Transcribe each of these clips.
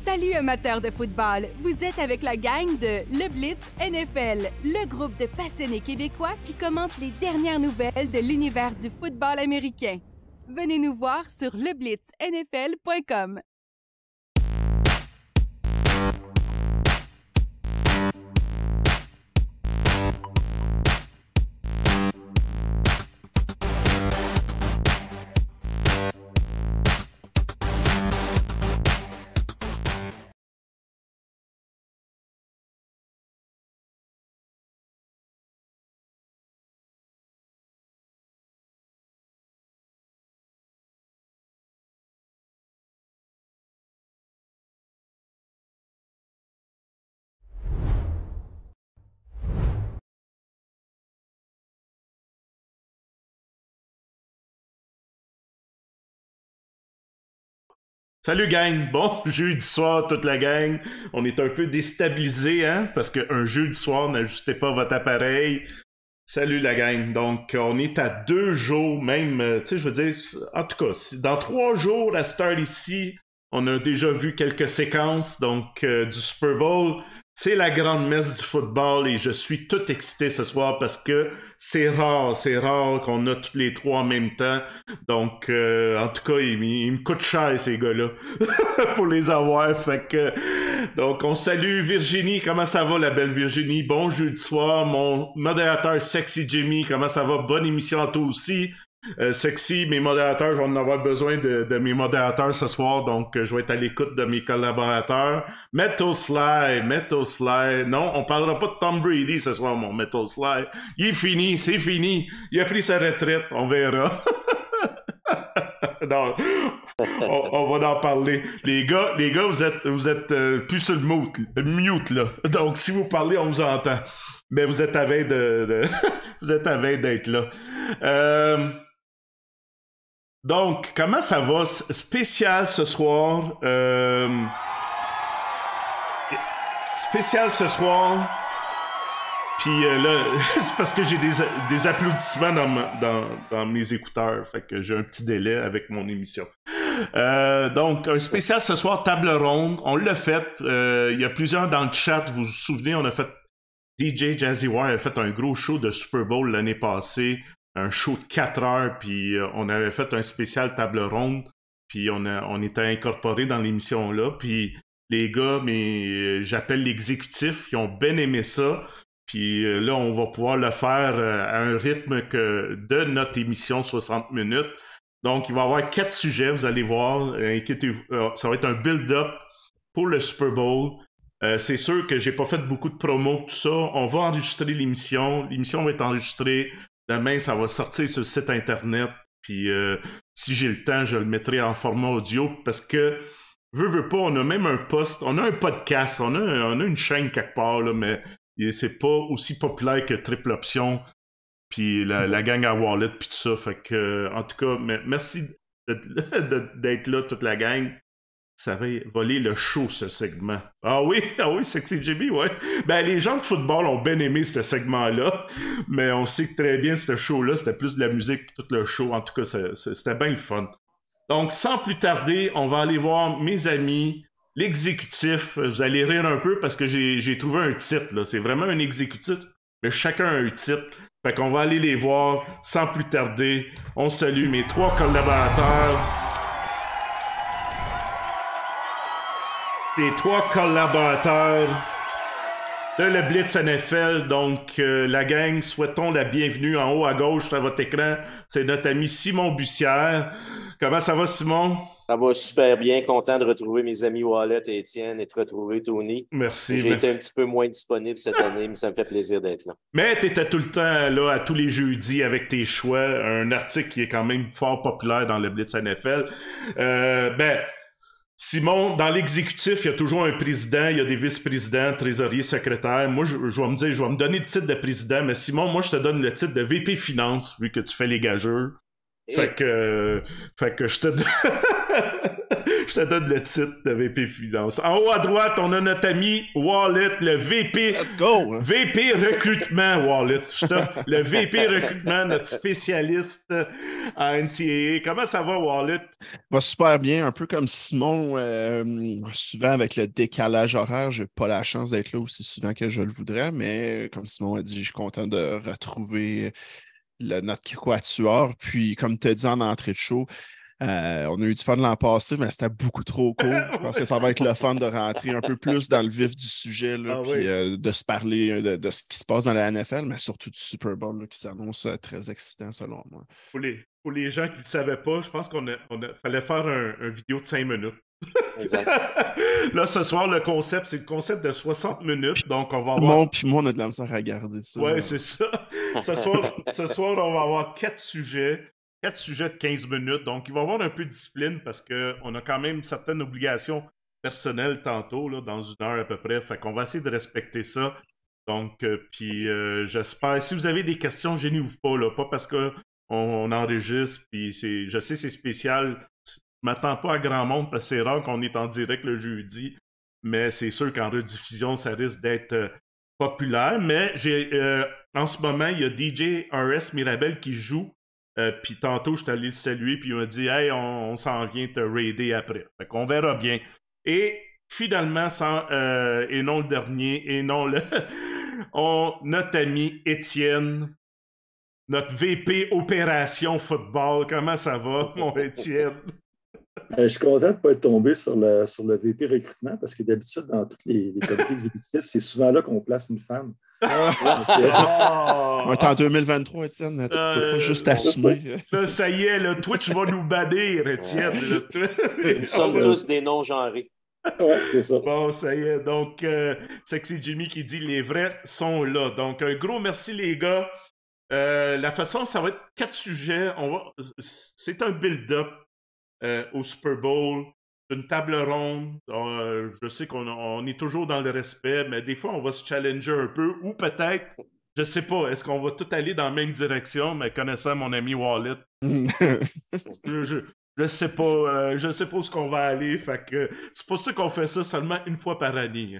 Salut amateurs de football, vous êtes avec la gang de Le Blitz NFL, le groupe de passionnés québécois qui commentent les dernières nouvelles de l'univers du football américain. Venez nous voir sur leblitznfl.com. Salut gang, bon jeudi soir toute la gang, on est un peu déstabilisé hein, parce qu'un jeudi soir n'ajustez pas votre appareil. Salut la gang, donc on est à 2 jours même, tu sais je veux dire, en tout cas, dans 3 jours à Start ici, on a déjà vu quelques séquences donc du Super Bowl. C'est la grande messe du football et je suis tout excité ce soir parce que c'est rare qu'on a tous les trois en même temps. Donc, en tout cas, ils me coûtent cher ces gars-là pour les avoir. Fait que, donc, on salue Virginie. Comment ça va, la belle Virginie? Bon jeudi soir. Mon modérateur Sexy Jimmy, comment ça va? Bonne émission à toi aussi. Sexy, mes modérateurs, je vais en avoir besoin de mes modérateurs ce soir, donc je vais être à l'écoute de mes collaborateurs. Metal Sly, non, on parlera pas de Tom Brady ce soir, mon Metal Sly. Il est fini, c'est fini. Il a pris sa retraite, on verra. Non, on va en parler. Les gars, vous êtes plus sur le mute là. Donc si vous parlez, on vous entend. Mais vous êtes à veille vous êtes à veille d'être là. Donc, comment ça va? Spécial ce soir. Spécial ce soir. Puis là, c'est parce que j'ai des applaudissements dans mes écouteurs. Fait que j'ai un petit délai avec mon émission. Donc, un spécial ce soir, table ronde. On l'a fait. Il y a plusieurs dans le chat. Vous vous souvenez, on a fait... DJ Jazzy Wire a fait un gros show de Super Bowl l'année passée. Un show de 4 heures, puis on avait fait un spécial table ronde, puis on était incorporés dans l'émission-là, puis les gars, mais j'appelle l'exécutif, ils ont bien aimé ça, puis là, on va pouvoir le faire à un rythme de notre émission 60 minutes. Donc, il va y avoir 4 sujets, vous allez voir, inquiétez-vous, ça va être un build-up pour le Super Bowl. C'est sûr que j'ai pas fait beaucoup de promos, tout ça. On va enregistrer l'émission va être enregistrée. Demain, ça va sortir sur le site internet, puis si j'ai le temps, je le mettrai en format audio, parce que, veux pas, on a même un post, on a un podcast, on a une chaîne quelque part, là, mais c'est pas aussi populaire que Triple Option, puis la gang à Wallet, puis tout ça, fait que, en tout cas, merci d'être là, toute la gang. Ça va voler le show, ce segment. Ah oui, Sexy Jimmy, ouais. Ben, les gens de football ont bien aimé ce segment-là, mais on sait que très bien, ce show-là, c'était plus de la musique que tout le show. En tout cas, c'était bien le fun. Donc, sans plus tarder, on va aller voir mes amis, l'exécutif. Vous allez rire un peu parce que j'ai trouvé un titre, là. C'est vraiment un exécutif, mais chacun a un titre. Fait qu'on va aller les voir sans plus tarder. On salue mes 3 collaborateurs. Les 3 collaborateurs de le Blitz NFL. Donc, la gang, souhaitons la bienvenue en haut à gauche sur votre écran. C'est notre ami Simon Bussière. Comment ça va, Simon? Ça va super bien. Content de retrouver mes amis Wallet et Étienne et de retrouver Tony. Merci. J'ai été un petit peu moins disponible cette année, mais ça me fait plaisir d'être là. Mais tu étais tout le temps là, à tous les jeudis avec tes choix. Un article qui est quand même fort populaire dans le Blitz NFL. Simon, dans l'exécutif, il y a toujours un président, il y a des vice-présidents, trésoriers, secrétaires. Moi, je vais me donner le titre de président, mais Simon, moi, je te donne le titre de VP Finance, vu que tu fais les gageurs. Fait que je te Je te donne le titre de VP Finance. En haut à droite, on a notre ami Wallet, le VP. Let's go! VP Recrutement, Wallet. Le VP Recrutement, notre spécialiste en NCAA. Comment ça va, Wallet? Va super bien, un peu comme Simon. Souvent, avec le décalage horaire, j'ai pas la chance d'être là aussi souvent que je le voudrais, mais comme Simon a dit, je suis content de retrouver notre quatuor. Puis, comme tu as dit en entrée de show, on a eu du fun l'an passé, mais c'était beaucoup trop court. Je pense que ça va être le fun de rentrer un peu plus dans le vif du sujet, là, puis de se parler de ce qui se passe dans la NFL, mais surtout du Super Bowl là, qui s'annonce très excitant selon moi. Pour les gens qui ne le savaient pas, je pense qu'on fallait faire un vidéo de 5 minutes. Exact. Là, ce soir, c'est le concept de 60 minutes, donc on va avoir... Puis moi, on a de la misère à garder ça. Ouais, c'est ça. Ce soir, on va avoir 4 sujets de 15 minutes, donc il va y avoir un peu de discipline parce qu'on a quand même certaines obligations personnelles tantôt, là, dans 1 heure à peu près, fait qu'on va essayer de respecter ça. Donc, j'espère, si vous avez des questions, gênez-vous pas, là, pas parce qu'on enregistre, puis je sais c'est spécial, je m'attends pas à grand monde parce que c'est rare qu'on est en direct le jeudi, mais c'est sûr qu'en rediffusion, ça risque d'être populaire, mais en ce moment, il y a DJ RS Mirabel qui joue. Puis tantôt, je suis allé le saluer, puis il m'a dit « Hey, on s'en vient te raider après. » Fait qu'on verra bien. Et finalement, et non le dernier, et non notre ami Étienne, notre VP Opération Football. Comment ça va, mon Étienne? Je suis content de ne pas être tombé sur le VP recrutement parce que d'habitude, dans tous les comités exécutifs, c'est souvent là qu'on place une femme. On est en 2023, Étienne. Tu peux pas juste assumer. Là, ça y est, le Twitch va nous bannir, Étienne. Nous sommes tous des non-genrés. Ouais, c'est ça. Bon, ça y est. Donc, Sexy Jimmy qui dit « Les vrais sont là ». Donc, un gros merci, les gars. La façon, ça va être 4 sujets. C'est un build-up au Super Bowl. C'est une table ronde. Je sais qu'on est toujours dans le respect, mais des fois, on va se challenger un peu. Ou peut-être, je sais pas, est-ce qu'on va tout aller dans la même direction, mais connaissant mon ami Wallet, je sais pas. Je sais pas où est-ce qu'on va aller. Fait que c'est pour ça qu'on fait ça seulement une fois par année.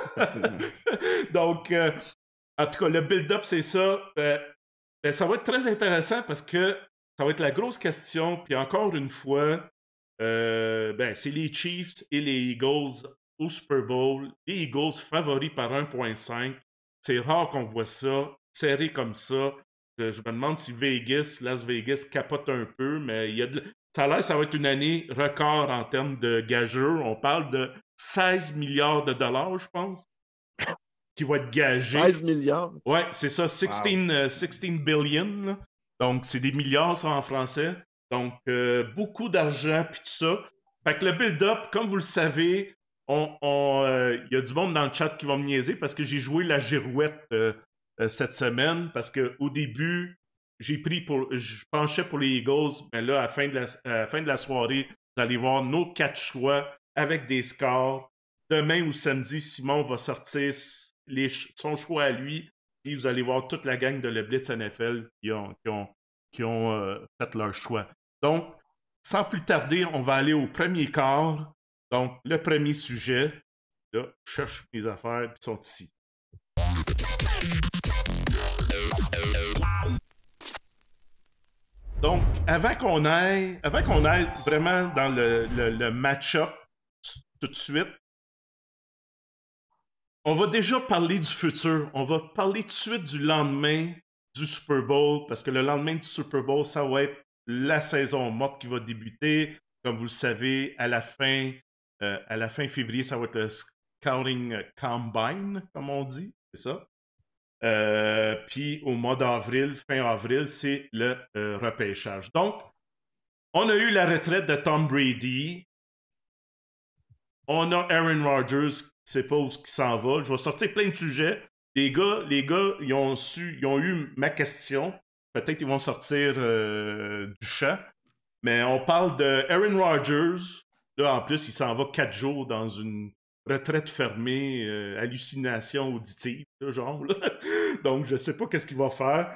Donc, en tout cas, le build-up, c'est ça. Ça va être très intéressant parce que ça va être la grosse question. Puis encore une fois, c'est les Chiefs et les Eagles au Super Bowl. Les Eagles favoris par 1.5. C'est rare qu'on voit ça, serré comme ça. Je me demande si Las Vegas capote un peu, mais ça a l'air que ça va être une année record en termes de gageurs. On parle de 16 milliards de dollars, je pense, qui va être gagé. 16 milliards? Ouais, c'est ça, 16 billion. Là. Donc, c'est des milliards, ça, en français. Donc, beaucoup d'argent, puis tout ça. Fait que le build-up, comme vous le savez, y a du monde dans le chat qui va me niaiser parce que j'ai joué la girouette cette semaine, parce qu'au début, je penchais pour les Eagles, mais là, à la fin de la soirée, vous allez voir nos 4 choix avec des scores. Demain ou samedi, Simon va sortir son choix à lui, puis vous allez voir toute la gang de Le Blitz NFL qui ont fait leur choix. Donc, sans plus tarder, on va aller au premier quart. Donc, le premier sujet, là, je cherche mes affaires, qui sont ici. Donc, avant qu'on aille vraiment dans le match-up tout de suite, on va déjà parler du futur. On va parler tout de suite du lendemain du Super Bowl, parce que le lendemain du Super Bowl, ça va être la saison morte qui va débuter. Comme vous le savez, à la fin février, ça va être le Scouting Combine, comme on dit, c'est ça. Puis au mois d'avril, fin avril, c'est le repêchage. Donc, on a eu la retraite de Tom Brady. On a Aaron Rodgers qui ne sait pas où il s'en va. Je vais sortir plein de sujets. Les gars, ils ont eu ma question. Peut-être qu'ils vont sortir du champ. Mais on parle de Aaron Rodgers. Là, en plus, il s'en va 4 jours dans une retraite fermée, hallucination auditive, genre. Là. Donc, je sais pas qu'est-ce qu'il va faire.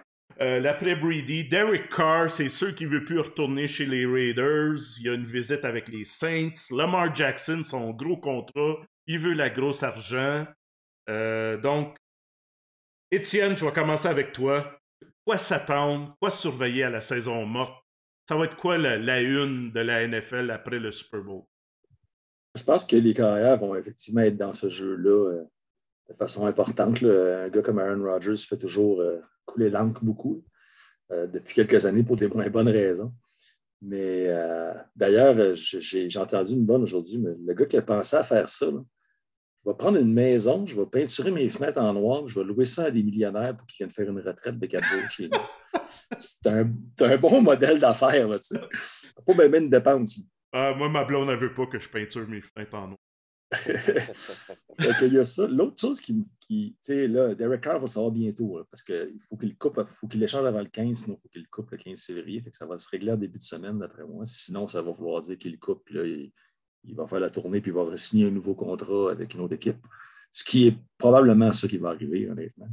L'après Brady, Derek Carr, c'est sûr qu'il ne veut plus retourner chez les Raiders. Il y a une visite avec les Saints. Lamar Jackson, son gros contrat, il veut la grosse argent. Donc, Étienne, je vais commencer avec toi. Quoi s'attendre? Quoi surveiller à la saison morte? Ça va être quoi la une de la NFL après le Super Bowl? Je pense que les carrières vont effectivement être dans ce jeu-là de façon importante. Là. Un gars comme Aaron Rodgers fait toujours couler l'encre beaucoup depuis quelques années pour des moins bonnes raisons. Mais d'ailleurs, j'ai entendu une bonne aujourd'hui, mais le gars qui a pensé à faire ça, là, je vais prendre une maison, je vais peinturer mes fenêtres en noir, je vais louer ça à des millionnaires pour qu'ils viennent faire une retraite de 4 jours chez nous. C'est un bon modèle d'affaires, là, tu sais. Pas même une dépense. Moi, ma blonde ne veut pas que je peinture mes fenêtres en noir. Donc, il y a ça. L'autre chose tu sais, là, Derek Carr va savoir bientôt, là, parce qu'il faut qu'il coupe, faut qu'il l'échange avant le 15, sinon il faut qu'il coupe le 15 février. Fait que ça va se régler en début de semaine, d'après moi. Sinon, ça va vouloir dire qu'il coupe, puis là, il va faire la tournée, puis il va signer un nouveau contrat avec une autre équipe. Ce qui est probablement ça qui va arriver, honnêtement.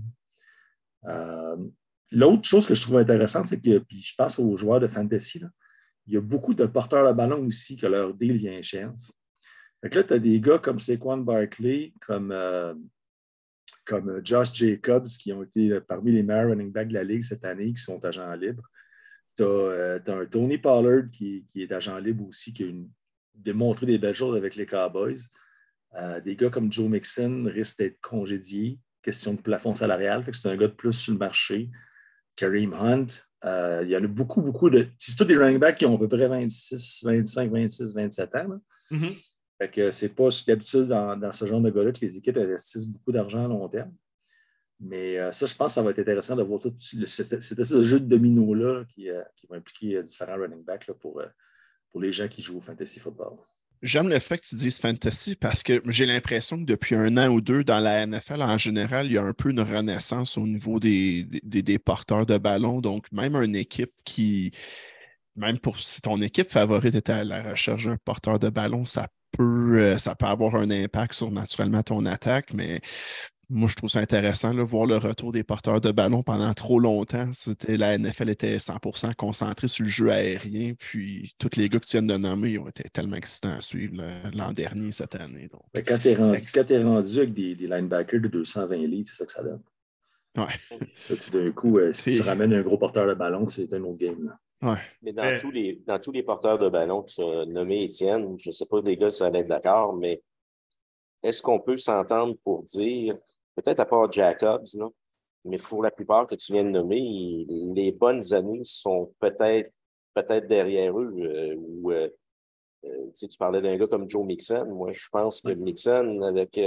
L'autre chose que je trouve intéressante, c'est que, puis je pense aux joueurs de fantasy, là, il y a beaucoup de porteurs de ballon aussi que leur deal vient à échéance. Fait que là, tu as des gars comme Saquon Barkley, comme Josh Jacobs, qui ont été parmi les meilleurs running backs de la Ligue cette année, qui sont agents libres. Tu as un Tony Pollard qui est agent libre aussi, qui a démontré des belles choses avec les Cowboys. Des gars comme Joe Mixon risquent d'être congédiés. Question de plafond salarial. Fait que c'est un gars de plus sur le marché. Kareem Hunt. Il y en a beaucoup de... C'est tous des running backs qui ont à peu près 26, 25, 26, 27 ans. Là. Mm-hmm. Fait que c'est pas d'habitude dans ce genre de gars-là que les équipes investissent beaucoup d'argent à long terme. Mais ça, je pense que ça va être intéressant de voir tout cet espèce de jeu de domino-là qui va impliquer différents running backs là, pour les gens qui jouent au fantasy football. J'aime le fait que tu dises fantasy parce que j'ai l'impression que depuis 1 an ou 2, dans la NFL en général, il y a un peu une renaissance au niveau des porteurs de ballon. Donc, même une équipe même si ton équipe favorite est à la recherche d'un porteur de ballon, ça peut avoir un impact sur naturellement ton attaque, mais moi, je trouve ça intéressant, là, voir le retour des porteurs de ballon pendant trop longtemps. La NFL était 100% concentrée sur le jeu aérien, puis tous les gars que tu viens de nommer ont été tellement excitants à suivre l'an dernier, cette année. Donc, mais quand tu es rendu avec des linebackers de 220 livres, c'est ça que ça donne. Ouais. Là, tout d'un coup, si tu ramènes un gros porteur de ballon, c'est un autre game. Là. Ouais. Mais dans tous les porteurs de ballon que tu as nommés, Étienne, je ne sais pas, les gars, ça va être d'accord, mais est-ce qu'on peut s'entendre pour dire, peut-être à part Jacobs, non? Mais pour la plupart que tu viens de nommer, les bonnes années sont peut-être derrière eux. Tu parlais d'un gars comme Joe Mixon. Moi, je pense que Mixon,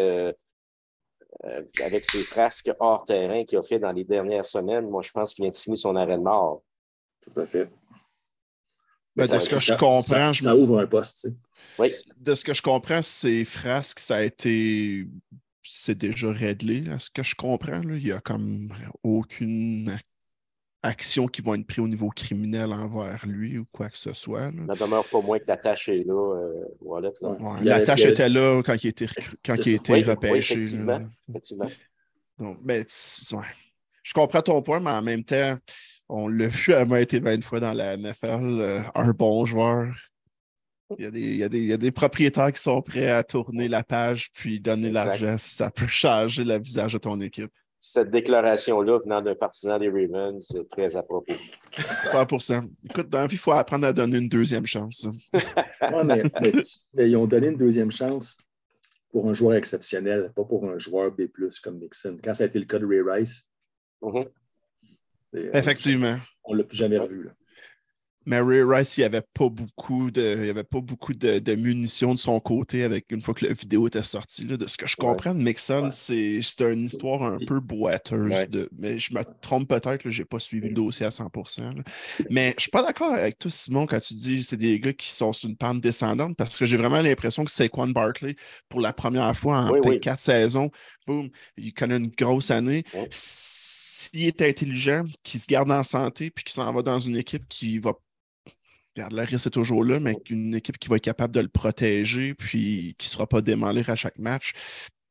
avec ses frasques hors terrain qu'il a fait dans les dernières semaines, moi, je pense qu'il vient de signer son arrêt de mort. Tout à fait. Ben, de ce que je comprends... Ça ouvre un poste, tu sais. Oui. De ce que je comprends, ces frasques, c'est déjà réglé. Là. Ce que je comprends, là, il n'y a comme aucune action qui va être prise au niveau criminel envers lui ou quoi que ce soit. Là. Ça demeure pas moins que la tâche est là, Wallet. Là. Ouais, la tâche était là quand il était repêché. Oui, effectivement. Donc, ben, ouais. Je comprends ton point, mais en même temps, on l'a vu à maintes et maintes fois dans la NFL, un bon joueur. Il y a des propriétaires qui sont prêts à tourner la page puis donner l'argent si ça peut changer le visage de ton équipe. Cette déclaration-là venant d'un partisan des Ravens, c'est très à propos. 100%. Écoute, dans la vie, il faut apprendre à donner une deuxième chance. Oui, mais ils ont donné une deuxième chance pour un joueur exceptionnel, pas pour un joueur B+, comme Mixon. Quand ça a été le cas de Ray Rice, effectivement. On ne l'a plus jamais revu. Là. Mais Ray Rice, il n'y avait pas beaucoup de munitions de son côté une fois que la vidéo était sortie. Là, de ce que je comprends de Mixon, c'est une histoire un peu boiteuse. Mais je me trompe peut-être, je n'ai pas suivi le dossier à 100%. Là. Mais je ne suis pas d'accord avec toi, Simon, quand tu dis que c'est des gars qui sont sur une pente descendante, parce que j'ai vraiment l'impression que Saquon Barkley, pour la première fois en peut-être 4 saisons, boum, il connaît une grosse année. S'il est intelligent, qu'il se garde en santé, puis qu'il s'en va dans une équipe qui va... Regarde, le risque est toujours là, mais une équipe qui va être capable de le protéger puis qui ne sera pas démolir à chaque match,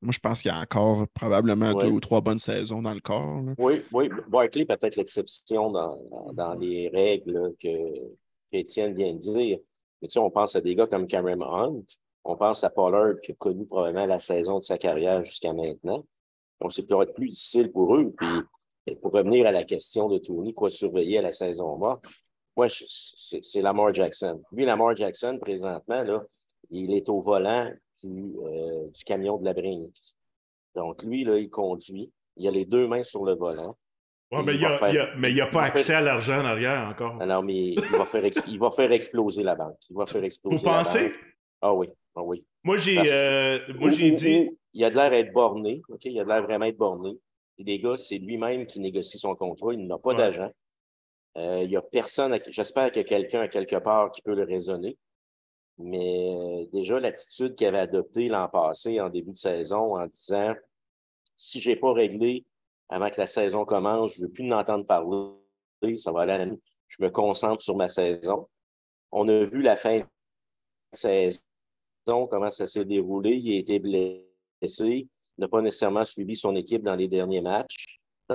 Moi, je pense qu'il y a encore probablement 2 Oui, ou 3 bonnes saisons dans le corps, là. oui, oui. Barkley peut être l'exception dans les règles là, qu'Étienne vient de dire. Mais tu sais, on pense à des gars comme Cameron Hunt. On pense à Pollard qui a connu probablement la saison de sa carrière jusqu'à maintenant. Donc, c'est peut-être plus difficile pour eux. Puis, pour revenir à la question de Tony, quoi surveiller à la saison morte, moi, c'est Lamar Jackson. Lui, Lamar Jackson, présentement, là, il est au volant du camion de la Brinks. Donc, lui, là, il conduit. Il a les deux mains sur le volant. Ouais, Et il va faire. mais il n'y a Il pas va accès faire. à l'argent en arrière encore. Alors, mais il va faire exploser la banque. Il va faire Vous exploser la pensez? banque. Ah oui, ah oui. Moi, Parce que, j'ai dit. il a de l'air d'être borné, OK? Il a de l'air vraiment être borné. Et les gars, c'est lui-même qui négocie son contrat. Il n'a pas Ouais. d'agent. Il n'y a personne, j'espère qu'il y a quelqu'un à quelque part qui peut le raisonner. Mais déjà, l'attitude qu'il avait adoptée l'an passé, en début de saison, en disant si je n'ai pas réglé avant que la saison commence, je ne veux plus en entendre parler, ça va aller à la nuit. Je me concentre sur ma saison. On a vu la fin de saison, comment ça s'est déroulé. Il a été blessé. Il n'a pas nécessairement suivi son équipe dans les derniers matchs.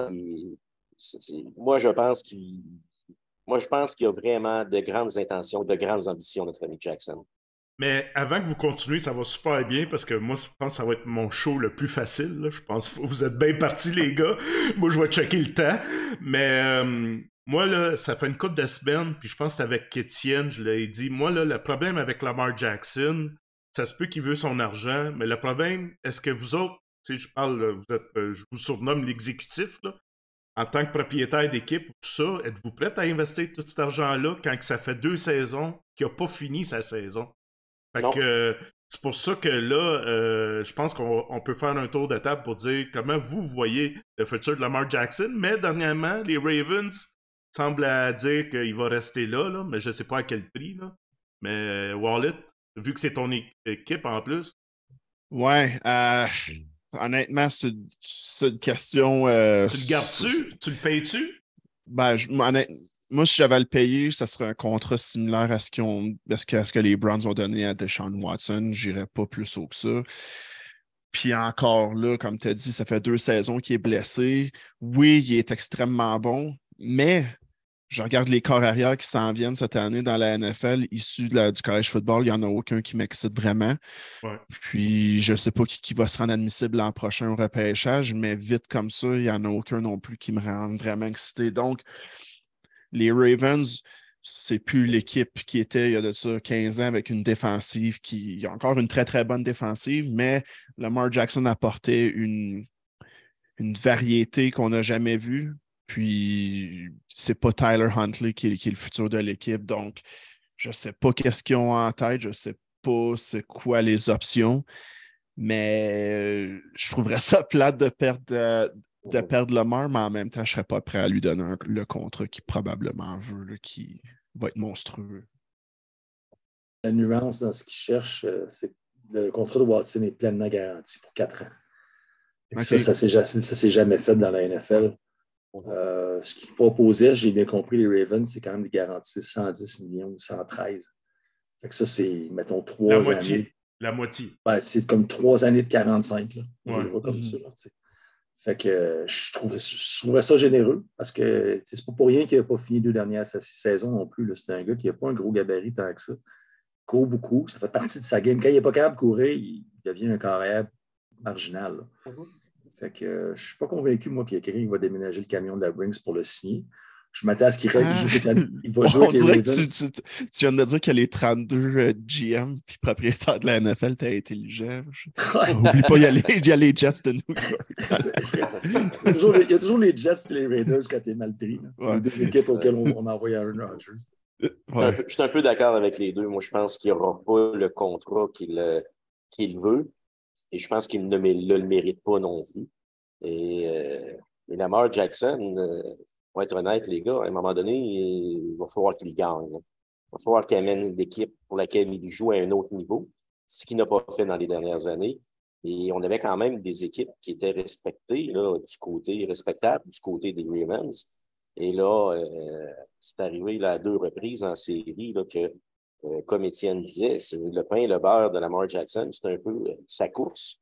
Moi, je pense qu'il y a vraiment de grandes intentions, de grandes ambitions, notre ami Jackson. Mais avant que vous continuez, ça va super bien parce que moi, je pense que ça va être mon show le plus facile, là. Je pense que vous êtes bien partis, les gars. Moi, je vais checker le temps. Mais moi, là, ça fait une couple de semaines, puis je pense que c'est avec Étienne, je l'ai dit. Moi, là, le problème avec Lamar Jackson, ça se peut qu'il veut son argent, mais le problème, est-ce que vous autres, tu sais, je parle, je vous surnomme l'exécutif, là, en tant que propriétaire d'équipe, tout ça, êtes-vous prêt à investir tout cet argent-là quand que ça fait 2 saisons qu'il n'a pas fini sa saison? Fait Non. que c'est pour ça que là, je pense qu'on peut faire un tour de table pour dire comment vous voyez le futur de Lamar Jackson. Mais dernièrement, les Ravens semblent dire qu'il va rester là, mais je ne sais pas à quel prix. Là. Mais Wallet, vu que c'est ton équipe en plus. Ouais, honnêtement, c'est une question. Tu le gardes-tu? Tu le payes-tu? Ben, moi, si j'avais à le payer, ça serait un contrat similaire à ce que les Browns ont donné à Deshaun Watson. J'irais pas plus haut que ça. Puis encore là, comme tu as dit, ça fait 2 saisons qu'il est blessé. Oui, il est extrêmement bon, mais je regarde les corps arrière qui s'en viennent cette année dans la NFL, issus du college football. Il n'y en a aucun qui m'excite vraiment. Ouais. Puis je ne sais pas qui va se rendre admissible l'an prochain au repêchage, mais vite comme ça, il n'y en a aucun non plus qui me rend vraiment excité. Donc, les Ravens, c'est plus l'équipe qui était il y a de ça 15 ans avec une défensive qui a encore une très, très bonne défensive, mais Lamar Jackson apportait une variété qu'on n'a jamais vue. Puis, c'est pas Tyler Huntley qui est le futur de l'équipe. Donc, je ne sais pas qu'est-ce qu'ils ont en tête. Je ne sais pas c'est quoi les options. Mais je trouverais ça plate de perdre Lamar, mais en même temps, je ne serais pas prêt à lui donner le contrat qu'il probablement veut, là, qui va être monstrueux. La nuance dans ce qu'il cherche, c'est que le contrat de Watson est pleinement garanti pour 4 ans. Okay. Ça ne s'est jamais fait dans la NFL. Ce qu'ils proposaient, j'ai bien compris, les Ravens, c'est quand même des garanties 110 millions ou 113. Fait que ça, c'est, mettons, 3 années. La moitié. Ben, c'est comme 3 années de 45. Là. Ouais. Je le vois comme ça. Là, fait que je trouverais ça généreux parce que c'est pas pour rien qu'il n'a pas fini 2 dernières saisons non plus. C'est un gars qui n'a pas un gros gabarit tant que ça. Il court beaucoup. Ça fait partie de sa game. Quand il n'est pas capable de courir, il devient un carrière marginal. Fait que je ne suis pas convaincu, moi, qu'il va déménager le camion de la Brinks pour le signer. Je m'attends à ce qu'il joue cette année. Il va jouer avec les Ravens. Tu viens de dire que les 32 GM puis propriétaires de la NFL, t'es intelligent. Oublie pas, il y a les Jets de New York. Il y a toujours les Jets et les Raiders quand t'es mal pris. C'est les 2 équipes auxquelles on envoie Aaron Rodgers. Ouais. Je suis un peu d'accord avec les deux. Moi, je pense qu'il n'aura pas le contrat qu'il veut. Et je pense qu'il ne le mérite pas non plus. Et Lamar Jackson, pour être honnête, les gars, à un moment donné, il va falloir qu'il gagne. Il va falloir qu'il amène l'équipe pour laquelle il joue à un autre niveau, ce qu'il n'a pas fait dans les dernières années. Et on avait quand même des équipes qui étaient respectées, là, respectables du côté des Ravens. Et là, c'est arrivé là, à 2 reprises en série là, que, comme Étienne disait, c'est le pain et le beurre de Lamar Jackson. C'est un peu sa course.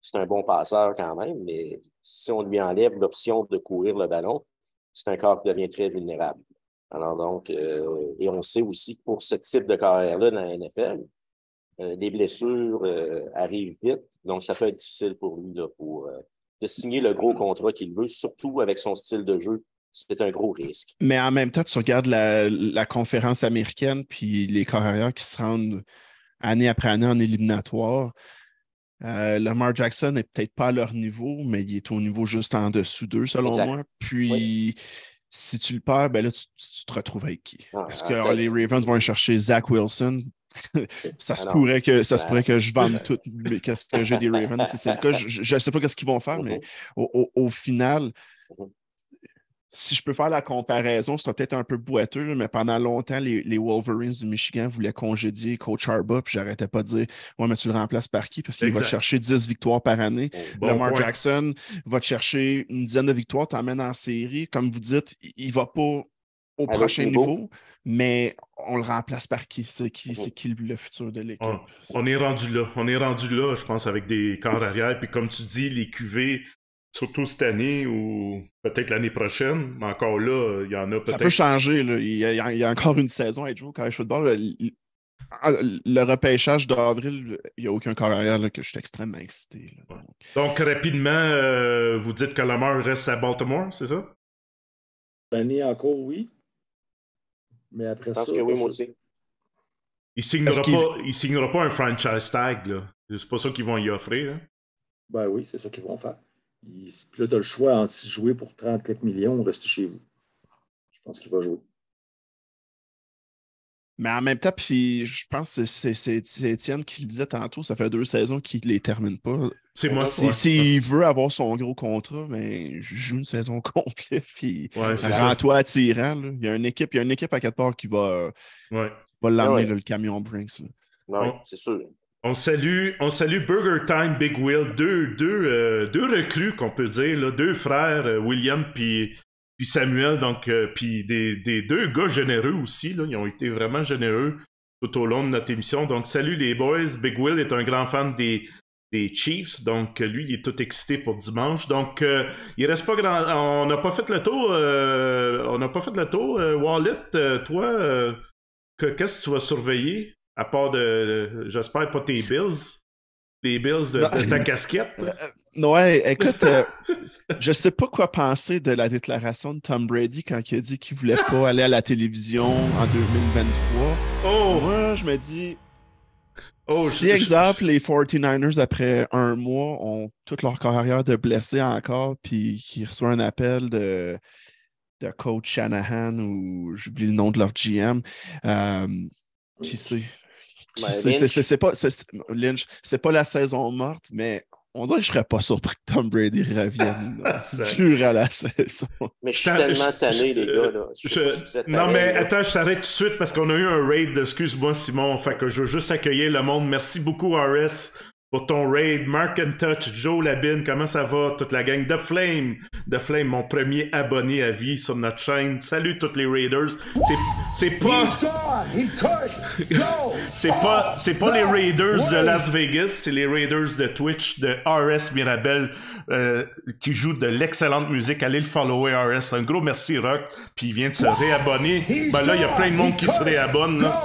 c'est un bon passeur quand même, mais si on lui enlève l'option de courir le ballon, c'est un corps qui devient très vulnérable. Alors donc, et on sait aussi que pour ce type de carrière-là dans la NFL, les blessures arrivent vite, donc ça peut être difficile pour lui là, de signer le gros contrat qu'il veut, surtout avec son style de jeu. C'est un gros risque. Mais en même temps, tu regardes la conférence américaine, puis les carrières qui se rendent année après année en éliminatoire. Lamar Jackson n'est peut-être pas à leur niveau, mais il est au niveau juste en dessous d'eux, selon moi. Puis, si tu le perds, ben là, tu te retrouves avec qui? Est-ce que les Ravens vont aller chercher Zach Wilson? Ça se pourrait que je vende tout qu'est-ce que j'ai des Ravens si c'est le cas. Je ne sais pas ce qu'ils vont faire, mais au final, si je peux faire la comparaison, c'est peut-être un peu boiteux, mais pendant longtemps, les Wolverines du Michigan voulaient congédier Coach Harbaugh, puis j'arrêtais pas de dire ouais, mais tu le remplaces par qui? Parce qu'il va te chercher 10 victoires par année. Lamar Jackson va te chercher une dizaine de victoires, t'emmènes en série. Comme vous dites, il va pas au prochain niveau, mais on le remplace par qui? C'est qui le futur de l'équipe? On est rendu là. On est rendu là, je pense, avec des corps arrière. Puis comme tu dis, les QV, surtout cette année ou peut-être l'année prochaine, mais encore là, il y en a peut-être... Ça peut changer. Là. Il y a encore une saison à être jouée au college football. Le repêchage d'avril, il n'y a aucun corps arrière là, que je suis extrêmement excité. Là. Donc, rapidement, vous dites que Lamar reste à Baltimore, c'est ça? L'année encore, oui. Mais après ça... Je pense que oui, moi aussi. Il signera pas un franchise tag, là. C'est pas ça qu'ils vont y offrir. Hein? Ben oui, c'est ça qu'ils vont faire. Puis là, tu as le choix entre si jouer pour 34 millions ou rester chez vous. Je pense qu'il va jouer. Mais en même temps, puis je pense que c'est Étienne qui le disait tantôt, ça fait 2 saisons qu'il ne les termine pas. C'est moi. S'il veut avoir son gros contrat, mais joue une saison complète, puis rends-toi attirant. Là. Il y a une équipe à quelque part qui va l'amener, le camion Brinks. Oui, c'est sûr. On salue Burger Time Big Will, deux recrues qu'on peut dire, là, 2 frères, William puis Samuel, donc puis des 2 gars généreux aussi, là, ils ont été vraiment généreux tout au long de notre émission. Donc salut les boys, Big Will est un grand fan des Chiefs, donc lui il est tout excité pour dimanche. Donc il reste pas grand, on n'a pas fait le tour, Wallet, toi qu'est-ce que tu vas surveiller? À part j'espère pas tes Bills. Les Bills de ta casquette. Ouais, écoute, je sais pas quoi penser de la déclaration de Tom Brady quand il a dit qu'il voulait pas aller à la télévision en 2023. Moi, je me dis, si, exemple, les 49ers, après un mois, ont toute leur carrière de blessés encore, puis qu'ils reçoivent un appel de coach Shanahan ou j'oublie le nom de leur GM, qui sait? Lynch, c'est pas la saison morte, mais on dirait que je serais pas surpris que Tom Brady revienne durant la saison. Mais je suis tellement tanné, les gars. Là. Non, mais attends, je t'arrête tout de suite parce qu'on a eu un raid. Excuse-moi, Simon. Fait que je veux juste accueillir le monde. Merci beaucoup, RS, pour ton raid. Mark and Touch, Joe Labine, comment ça va? Toute la gang. The Flame, mon premier abonné à vie sur notre chaîne. Salut toutes les Raiders. C'est pas les Raiders de Las Vegas, c'est les Raiders de Twitch de RS Mirabel qui joue de l'excellente musique. Allez le follower, RS. Un gros merci, Rock. Puis il vient de se réabonner. Ben là, il y a plein de monde qui se réabonne. Là.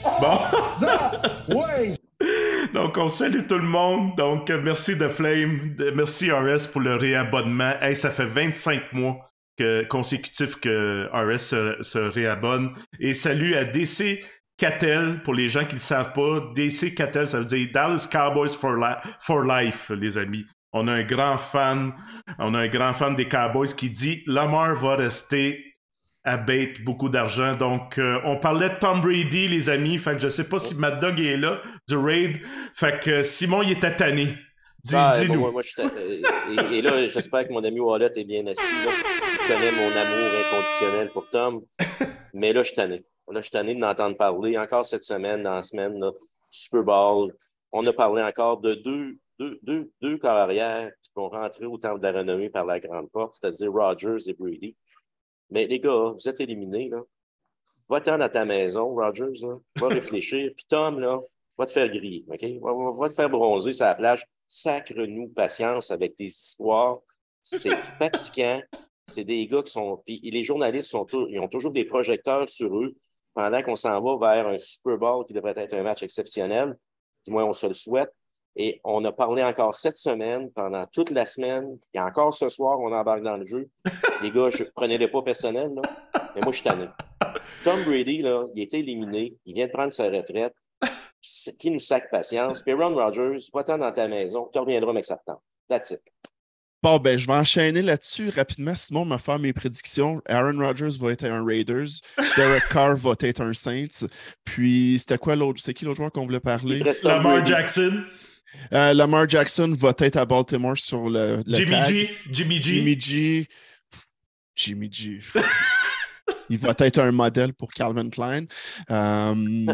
Bon. Donc, on salue tout le monde. Donc, merci The Flame. Merci RS pour le réabonnement. Hey, ça fait 25 mois consécutifs que RS se réabonne. Et salut à DC Cattell, pour les gens qui ne le savent pas. DC Cattell, ça veut dire Dallas Cowboys for life, les amis. On a un grand fan des Cowboys qui dit Lamar va rester à bait beaucoup d'argent. Donc, on parlait de Tom Brady, les amis. Fait que je sais pas si Mad Dog est là, du raid. Fait que Simon, il est tanné. Dis-nous. Moi, et là, j'espère que mon ami Wallet est bien assis. Là. Il connaît mon amour inconditionnel pour Tom. Mais là, je suis tanné. Là, je suis tanné de l'entendre parler. Encore cette semaine, dans la semaine, là, Super Bowl, on a parlé encore de deux corps arrière qui vont rentrer au temple de la renommée par la grande porte, c'est-à-dire Rodgers et Brady. Mais les gars, vous êtes éliminés, là. Va-t'en à ta maison, Rodgers, là. Va réfléchir. Puis Tom, là, va te faire griller, OK? Va te faire bronzer sur la plage. sacre-nous patience avec tes histoires. C'est fatigant. C'est des gars qui sont... Puis les journalistes ils ont toujours des projecteurs sur eux pendant qu'on s'en va vers un Super Bowl qui devrait être un match exceptionnel. Du moins, on se le souhaite. Et on a parlé encore cette semaine, pendant toute la semaine, et encore ce soir, on embarque dans le jeu. Les gars, prenez-le pas personnel, là, mais moi, je suis tanné. Tom Brady, là, il a été éliminé, il vient de prendre sa retraite, qui nous sac patience. Puis Aaron Rodgers, va-t'en dans ta maison, tu reviendras avec septembre. That's it. Bon, ben, je vais enchaîner là-dessus rapidement. Simon m'a fait mes prédictions. Aaron Rodgers va être un Raiders. Derek Carr va être un Saints. Puis, c'était quoi l'autre? C'est qui l'autre joueur qu'on voulait parler? Lamar Jackson. Lamar Jackson va être à Baltimore sur le Jimmy tag. G. Jimmy G. Il va être un modèle pour Calvin Klein. T'as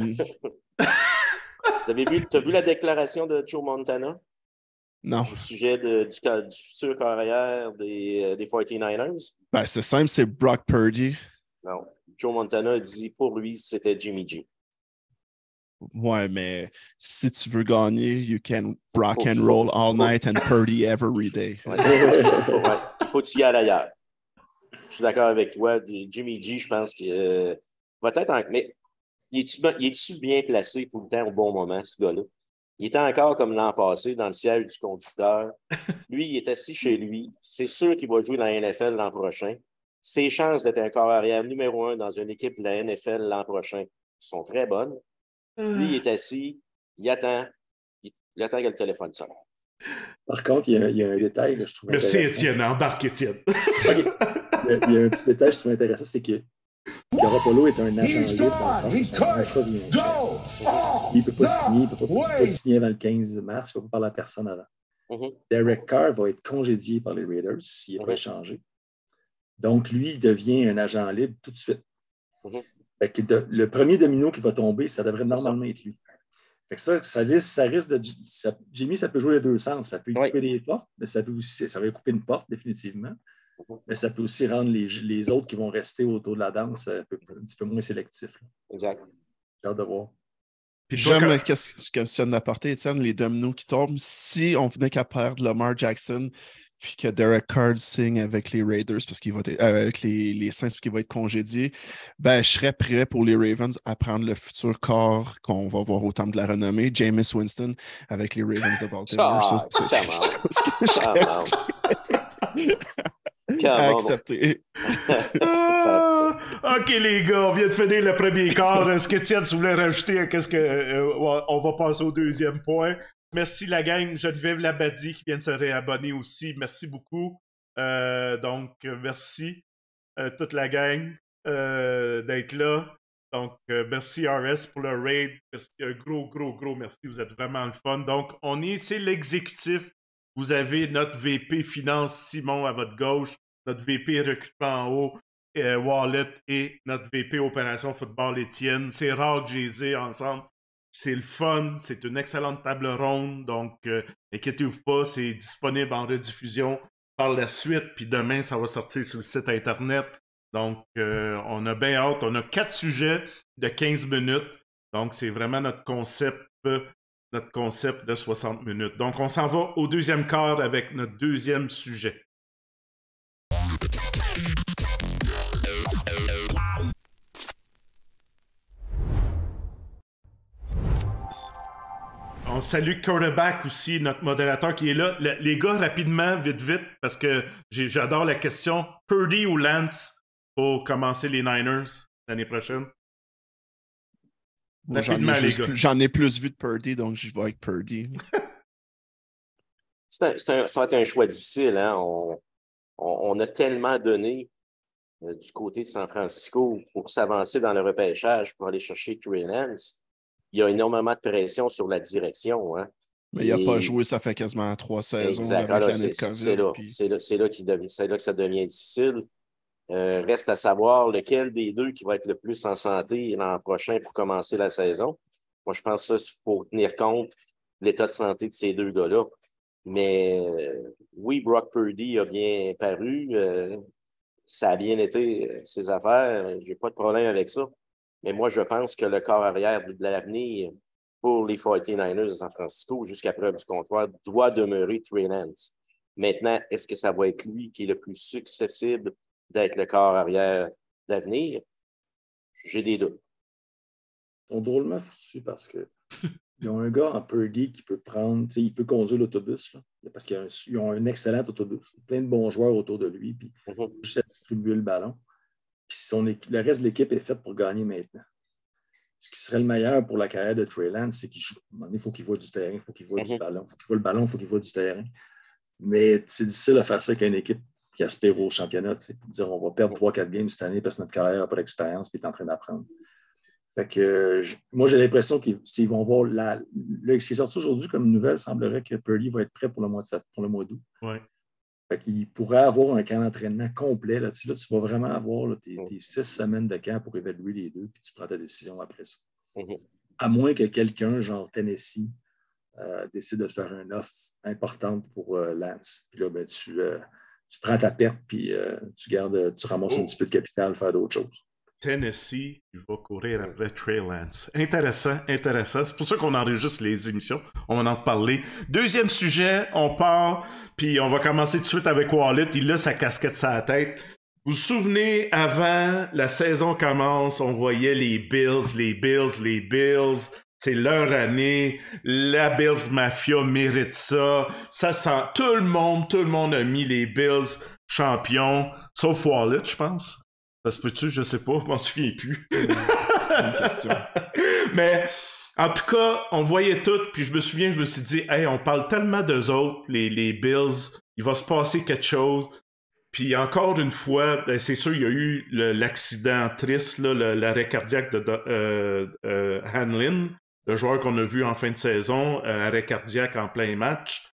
vu la déclaration de Joe Montana? Non. Au sujet du futur carrière des 49ers? Ben, c'est simple, c'est Brock Purdy. Non. Joe Montana a dit pour lui, c'était Jimmy G. Ouais, mais si tu veux gagner, you can rock and roll all night and Purdy every day. Ouais, faut que tu y ailles ailleurs. Je suis d'accord avec toi. Jimmy G, je pense que peut-être... Mais il est-tu bien placé tout le temps au bon moment, ce gars-là? Il était encore comme l'an passé dans le siège du conducteur. Lui, il est assis chez lui. C'est sûr qu'il va jouer dans la NFL l'an prochain. Ses chances d'être un corps arrière numéro 1 dans une équipe de la NFL l'an prochain sont très bonnes. Lui, il est assis, il attend que le téléphone sonne. Par contre, il y a un détail que je trouve intéressant. Merci, Étienne. Embarque, Étienne. OK. Il y a un petit détail que je trouve intéressant, c'est que Garoppolo est un agent libre dans le sens où son contrat vient cher. Il ne peut pas signer, il ne peut pas signer avant le 15 mars, il ne peut pas parler à personne avant. Derek Carr va être congédié par les Raiders s'il n'est pas échangé. Donc, lui, il devient un agent libre tout de suite. Fait que le premier domino qui va tomber, ça devrait normalement être lui. Fait que ça risque de... Jimmy, ça peut jouer les deux sens. Ça peut couper des portes, mais ça va couper une porte définitivement. Mais ça peut aussi rendre les autres qui vont rester autour de la danse un petit peu moins sélectifs. Exact. J'ai hâte de voir. J'aime ce que tu viens d'apporter, Étienne, les dominos qui tombent. Si on venait qu'à perdre Lamar Jackson, puis que Derek Carr signe avec les Raiders, parce qu'il va être, avec les Saints, parce qu'il va être congédié, ben, je serais prêt pour les Ravens à prendre le futur corps qu'on va voir au Temple de la Renommée, Jameis Winston, avec les Ravens de Baltimore. Accepté. OK, les gars, on vient de finir le premier quart. Est-ce que Étienne, tu voulais rajouter on va passer au deuxième point. Merci la gang. Geneviève Labadie qui vient de se réabonner aussi. Merci beaucoup. Donc, merci toute la gang d'être là. Donc, merci RS pour le raid. Merci, un gros merci. Vous êtes vraiment le fun. Donc, c'est l'exécutif. Vous avez notre VP Finance, Simon, à votre gauche, notre VP Recrutement en haut, Wallet, et notre VP Opération Football, Étienne. C'est rare que je les ai ensemble. C'est le fun, c'est une excellente table ronde, donc inquiétez-vous pas, c'est disponible en rediffusion par la suite, puis demain, ça va sortir sur le site Internet. Donc, on a bien hâte. On a 4 sujets de 15 minutes, donc c'est vraiment notre concept de 60 minutes. Donc, on s'en va au deuxième quart avec notre deuxième sujet. On salue Quarterback aussi, notre modérateur qui est là. Les gars, rapidement, vite, parce que j'adore la question. Purdy ou Lance pour commencer les Niners l'année prochaine? Moi, j'en ai plus vu de Purdy, donc je vais avec Purdy. Ça va être un choix difficile. Hein? On a tellement donné du côté de San Francisco pour s'avancer dans le repêchage pour aller chercher Trey Lance. Il y a énormément de pression sur la direction. Hein? Mais il n'a pas joué, ça fait quasiment 3 saisons. Exact. Avec l'année de COVID. C'est là que ça devient difficile. Reste à savoir lequel des deux qui va être le plus en santé l'an prochain pour commencer la saison. Moi, je pense que ça, il faut tenir compte de l'état de santé de ces deux gars-là. Mais oui, Brock Purdy a bien paru. Ça a bien été ses affaires. J'ai pas de problème avec ça. Mais moi, je pense que le corps arrière de l'avenir pour les 49ers de San Francisco, jusqu'à preuve du contraire, doit demeurer Trey Lance. Maintenant, est-ce que ça va être lui qui est le plus susceptible d'être le corps arrière d'avenir? J'ai des doutes. Ils sont drôlement foutus parce qu'ils ont un gars en Purdy qui peut prendre, il peut conduire l'autobus, là, parce qu'ils ont un excellent autobus, plein de bons joueurs autour de lui, puis juste à distribuer le ballon. Puis le reste de l'équipe est fait pour gagner maintenant. Ce qui serait le meilleur pour la carrière de Trey Lance, c'est qu'il joue. À un moment donné, il faut qu'il voit du terrain, il faut qu'il voit du ballon, il faut qu'il voit le ballon, il faut qu'il voit du terrain. Mais c'est difficile de faire ça avec une équipe qui aspire au championnat, pour dire on va perdre 3-4 games cette année parce que notre carrière n'a pas d'expérience et est en train d'apprendre. Fait que, moi, j'ai l'impression qu'ils vont voir ce qui est sorti aujourd'hui comme nouvelle, semblerait que Purdy va être prêt pour le mois d'août. Ouais. Fait qu'il pourrait avoir un camp d'entraînement complet. Là, tu vas vraiment avoir là, tes 6 semaines de camp pour évaluer les deux, puis tu prends ta décision après ça. À moins que quelqu'un, genre Tennessee, décide de te faire une offre importante pour Lance. Puis là, ben, tu prends ta perte, puis tu ramasses un petit peu de capital, faire d'autres choses. Tennessee, il va courir après Trey Lance. Intéressant. C'est pour ça qu'on enregistre les émissions. On va en parler. Deuxième sujet, on part, puis on va commencer tout de suite avec Wallet. Il a sa casquette sur la tête. Vous vous souvenez, avant la saison commence, on voyait les Bills. C'est leur année. La Bills Mafia mérite ça. Ça sent... Tout le monde a mis les Bills champions, sauf Wallet, je pense. Ça se peut-tu? Je sais pas, je m'en souviens plus. Bonne question. Mais en tout cas, on voyait tout, puis je me suis dit, hey, on parle tellement d'eux autres, les Bills, il va se passer quelque chose. Puis encore une fois, ben, c'est sûr, il y a eu l'accident triste, là, l'arrêt cardiaque de Hanlin, le joueur qu'on a vu en fin de saison, arrêt cardiaque en plein match.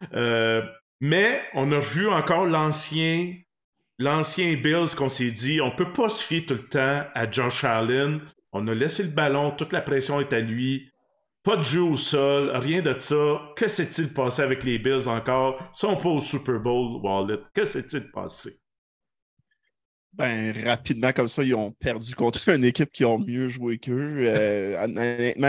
Mais on a vu encore l'ancien Bills qu'on s'est dit, on peut pas se fier tout le temps à Josh Allen. On a laissé le ballon, toute la pression est à lui. Pas de jeu au sol, rien de ça. Que s'est-il passé avec les Bills encore? Ils sont pas au Super Bowl, Wallet. Que s'est-il passé? Ben, rapidement, comme ça, ils ont perdu contre une équipe qui a mieux joué qu'eux. Honnêtement,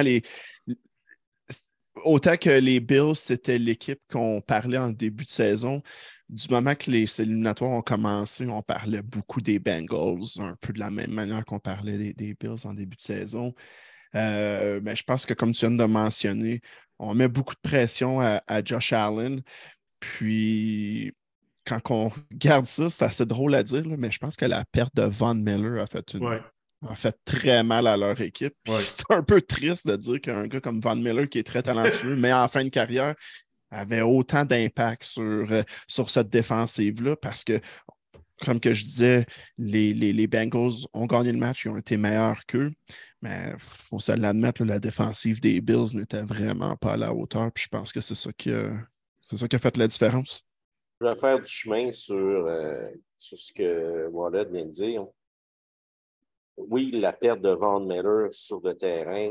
autant que les Bills, c'était l'équipe qu'on parlait en début de saison. Du moment que les éliminatoires ont commencé, on parlait beaucoup des Bengals, un peu de la même manière qu'on parlait des Bills en début de saison. Mais je pense que, comme tu viens de mentionner, on met beaucoup de pression à Josh Allen. Puis, quand on regarde ça, c'est assez drôle à dire, là, mais je pense que la perte de Von Miller a fait très mal à leur équipe. Ouais. C'est un peu triste de dire qu'un gars comme Von Miller, qui est très talentueux, mais en fin de carrière, avait autant d'impact sur cette défensive-là parce que, comme que je disais, les Bengals ont gagné le match, ils ont été meilleurs qu'eux, mais il faut se l'admettre, la défensive des Bills n'était vraiment pas à la hauteur, puis je pense que c'est ça qui a fait la différence. Je vais faire du chemin sur ce que Wallet vient de dire. Oui, la perte de Von Miller sur le terrain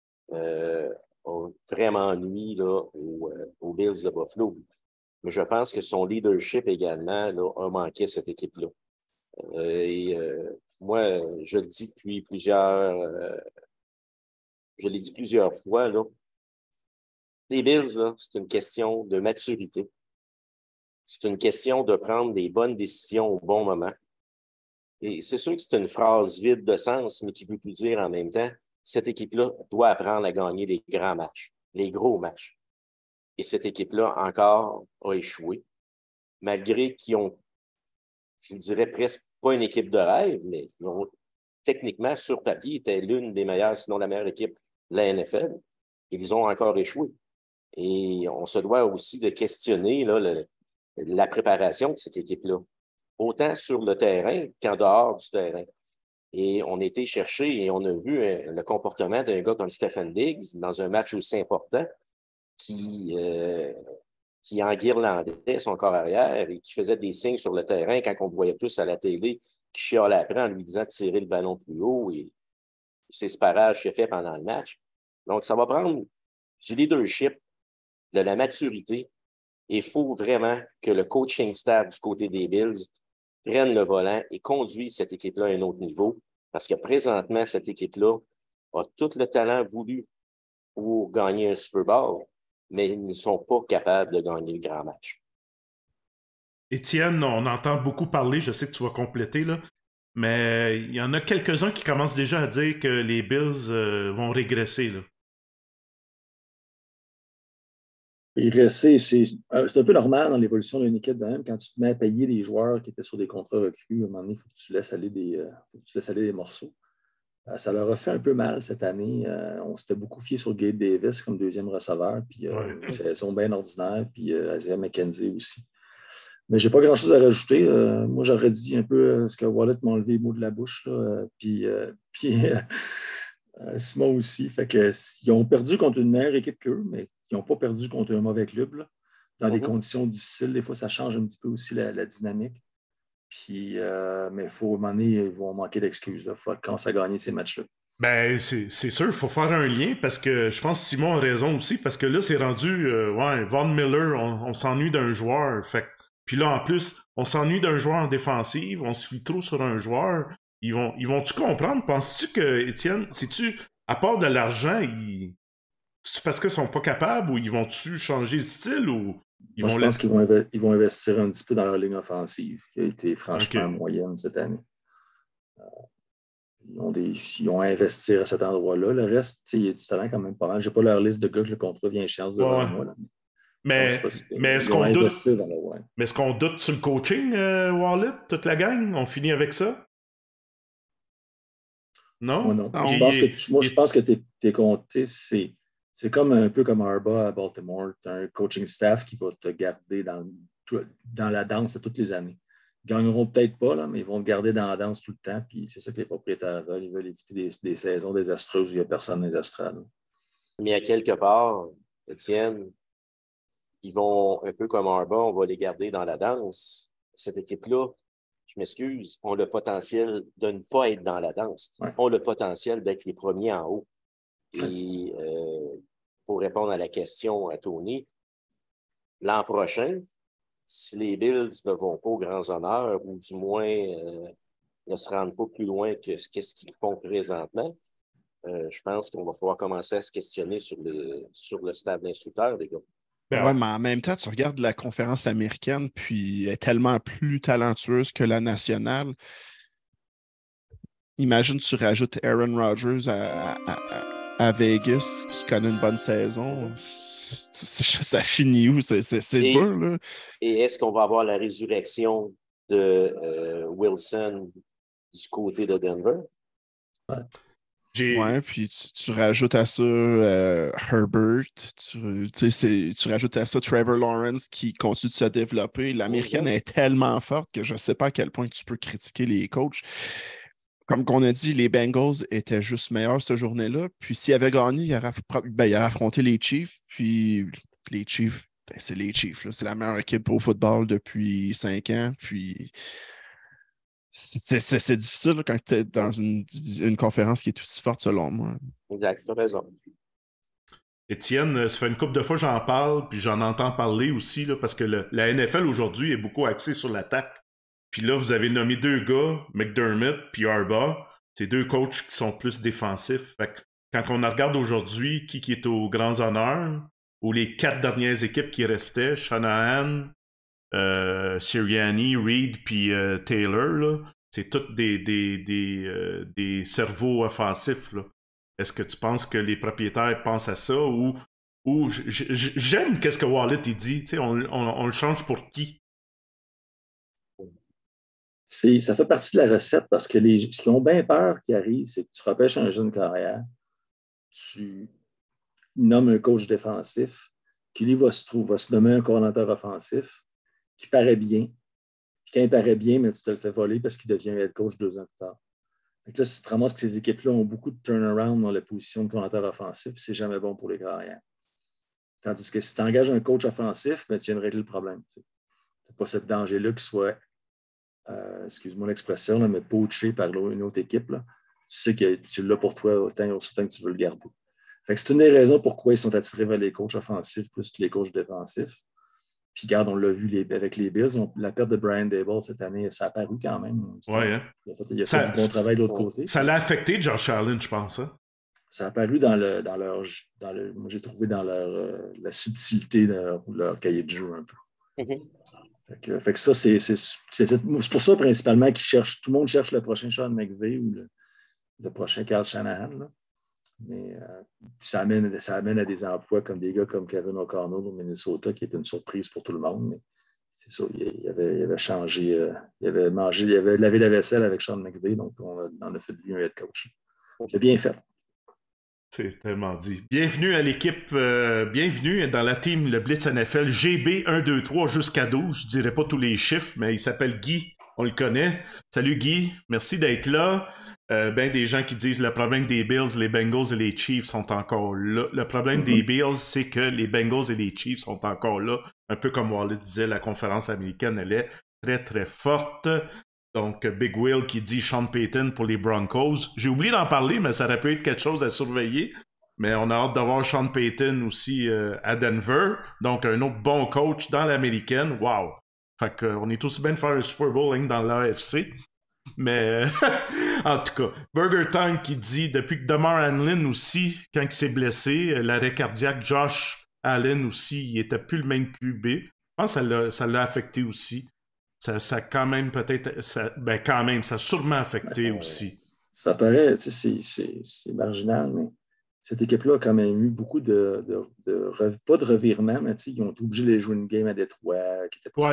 a vraiment nuit là, aux Bills de Buffalo. Mais je pense que son leadership également là, a manqué à cette équipe-là. Moi, je le dis depuis je l'ai dit plusieurs fois, là, les Bills, là, c'est une question de maturité. C'est une question de prendre des bonnes décisions au bon moment. Et c'est sûr que c'est une phrase vide de sens, mais qui veut tout dire en même temps. Cette équipe-là doit apprendre à gagner les grands matchs, les gros matchs. Et cette équipe-là, encore, a échoué. Malgré qu'ils ont, je dirais presque pas une équipe de rêve, mais ils ont, techniquement, sur papier, étaient l'une des meilleures, sinon la meilleure équipe de la NFL. Et ils ont encore échoué. Et on se doit aussi de questionner là, la préparation de cette équipe-là, autant sur le terrain qu'en dehors du terrain. Et on a été chercher et on a vu le comportement d'un gars comme Stephen Diggs dans un match aussi important qui enguirlandait son corps arrière et qui faisait des signes sur le terrain quand on le voyait tous à la télé, qui chialait après en lui disant de tirer le ballon plus haut et c'est ce parage qu'il a fait pendant le match. Donc, ça va prendre du leadership, de la maturité. Et il faut vraiment que le coaching staff du côté des Bills prenne le volant et conduise cette équipe-là à un autre niveau. Parce que présentement, cette équipe-là a tout le talent voulu pour gagner un Super Bowl, mais ils ne sont pas capables de gagner le grand match. Étienne, on entend beaucoup parler, je sais que tu vas compléter, là, mais il y en a quelques-uns qui commencent déjà à dire que les Bills vont régresser. Là. Régresser, c'est un peu normal dans l'évolution d'une équipe de même. Quand tu te mets à payer des joueurs qui étaient sur des contrats recrues, à un moment donné, il faut que tu laisses aller des morceaux. Ça leur a fait un peu mal cette année. On s'était beaucoup fié sur Gabe Davis comme deuxième receveur, puis une saison bien ordinaire, puis Isaiah McKenzie aussi. Mais je n'ai pas grand-chose à rajouter. Moi, j'aurais dit un peu ce que Wallet m'a enlevé les mots de la bouche, là, puis Simon aussi. Fait que, ils ont perdu contre une meilleure équipe qu'eux, mais ils n'ont pas perdu contre un mauvais club. Là. Dans des conditions difficiles, des fois, ça change un petit peu aussi la dynamique. Puis, mais il faut, à un moment donné, ils vont manquer d'excuses. Il faut commencer à gagner ces matchs-là. Ben, c'est sûr, il faut faire un lien parce que je pense que Simon a raison aussi, parce que là, c'est rendu, Von Miller, on s'ennuie d'un joueur. Fait puis là, en plus, on s'ennuie d'un joueur en défensive, on se fie trop sur un joueur. Ils vont-tu comprendre? Penses-tu que, Étienne, si-tu, à part de l'argent, c'est-tu parce qu'ils sont pas capables ou ils vont-tu changer le style ou Moi, je pense qu'ils vont investir un petit peu dans leur ligne offensive, qui a été franchement moyenne cette année. Ils ont à investir à cet endroit-là. Le reste, il y a du talent quand même pas mal. Je n'ai pas leur liste de gars que le contrat vient échéance devant moi. Là. Mais est-ce qu'on doute sur le coaching, Wallet, toute la gang? On finit avec ça? Non? Moi, non. Je pense que t'es compté, c'est comme un peu comme Harbaugh à Baltimore. Tu as un coaching staff qui va te garder dans la danse à toutes les années. Ils ne gagneront peut-être pas, là, mais ils vont te garder dans la danse tout le temps. Puis c'est ça que les propriétaires veulent. Ils veulent éviter des saisons désastreuses où il n'y a personne désastral. Mais à quelque part, Étienne, ils vont, un peu comme Harbaugh, on va les garder dans la danse. Cette équipe-là, je m'excuse, ont le potentiel de ne pas être dans la danse. Ouais. Ont le potentiel d'être les premiers en haut. Et pour répondre à la question à Tony, l'an prochain, si les Bills ne vont pas aux grands honneurs, ou du moins ne se rendent pas plus loin que ce qu'ils font présentement, je pense qu'on va pouvoir commencer à se questionner sur le staff d'instructeurs, les gars. Ouais, mais en même temps, tu regardes la conférence américaine, puis elle est tellement plus talentueuse que la nationale. Imagine, tu rajoutes Aaron Rodgers à Vegas, qui connaît une bonne saison. Ça finit où? C'est dur, là. Et est-ce qu'on va avoir la résurrection de Wilson du côté de Denver? Ouais, puis tu rajoutes à ça Herbert, tu rajoutes à ça Trevor Lawrence qui continue de se développer. L'américaine est tellement forte que je ne sais pas à quel point tu peux critiquer les coachs. Comme qu'on a dit, les Bengals étaient juste meilleurs cette journée-là. Puis s'ils avaient gagné, ils auraient affronté les Chiefs. Puis les Chiefs, c'est les Chiefs. C'est la meilleure équipe au football depuis 5 ans. Puis c'est difficile là, quand tu es dans une conférence qui est aussi forte, selon moi. Exact, tu as raison. Étienne, ça fait une couple de fois que j'en parle, puis j'en entends parler aussi, là, parce que la NFL aujourd'hui est beaucoup axée sur l'attaque. Puis là, vous avez nommé 2 gars, McDermott puis Harbaugh. C'est 2 coachs qui sont plus défensifs. Fait que quand on regarde aujourd'hui qui est aux grands honneurs, ou les 4 dernières équipes qui restaient, Shanahan, Sirianni, Reed puis Taylor, là, c'est tous des cerveaux offensifs. Là. Est-ce que tu penses que les propriétaires pensent à ça ou j'aime qu'est-ce que Wallet il dit, on le change pour qui? Ça fait partie de la recette parce que ce qui ont bien peur qui arrive, c'est que tu repêches un jeune carrière, tu nommes un coach défensif, qui lui va se nommer un coordinateur offensif, qui paraît bien. Puis quand il paraît bien, mais tu te le fais voler parce qu'il devient head coach 2 ans plus tard. Donc là, si tu te ramasses que ces équipes-là ont beaucoup de turnaround dans la position de coordinateur offensif, c'est jamais bon pour les carrières. Tandis que si tu engages un coach offensif, ben, tu viens de régler le problème. Tu n'as pas ce danger-là qu'il soit, excuse-moi l'expression, là, mais poaché par une autre équipe. Là. Tu sais que tu l'as pour toi autant que tu veux le garder. Fait que c'est une des raisons pourquoi ils sont attirés vers les coachs offensifs plus que les coachs défensifs. Puis, regarde, on l'a vu avec les Bills. La perte de Brian Daboll cette année, ça a apparu quand même. Ouais, hein? Il a fait du bon travail de l'autre côté. Ça l'a affecté, Josh Allen, je pense. Hein? Ça a apparu moi, j'ai trouvé dans la subtilité de leur cahier de jeu un peu. Fait que ça, c'est pour ça principalement tout le monde cherche le prochain Sean McVay ou le prochain Kyle Shanahan. Là. Mais ça amène à des emplois comme des gars comme Kevin O'Connell au Minnesota, qui est une surprise pour tout le monde. Mais c'est ça, il avait changé, il avait lavé la vaisselle avec Sean McVay, donc on a fait de lui un head coach. Il a bien fait. C'est tellement dit. Bienvenue à l'équipe, bienvenue dans la team Le Blitz NFL GB 1, 2, 3 jusqu'à 12. Je dirais pas tous les chiffres, mais il s'appelle Guy, on le connaît. Salut Guy, merci d'être là. Ben des gens qui disent le problème des Bills, les Bengals et les Chiefs sont encore là. Le problème des Bills, c'est que les Bengals et les Chiefs sont encore là. Un peu comme Wallet disait, la conférence américaine, elle est très très forte. Donc, Big Will qui dit Sean Payton pour les Broncos. J'ai oublié d'en parler, mais ça aurait pu être quelque chose à surveiller. Mais on a hâte d'avoir Sean Payton aussi à Denver. Donc, un autre bon coach dans l'américaine. Wow! Fait qu'on est aussi bien de faire un Super Bowl dans l'AFC. Mais, en tout cas, Burger Time qui dit, depuis que Damar Hamlin aussi, quand il s'est blessé, l'arrêt cardiaque, Josh Allen aussi, il était plus le même QB. Je pense que ça l'a affecté aussi. Ça quand même peut-être... ça a sûrement affecté aussi. Ça paraît, c'est marginal, mais cette équipe-là a quand même eu beaucoup pas de revirements, mais ils ont été obligés de jouer une game à Détroit.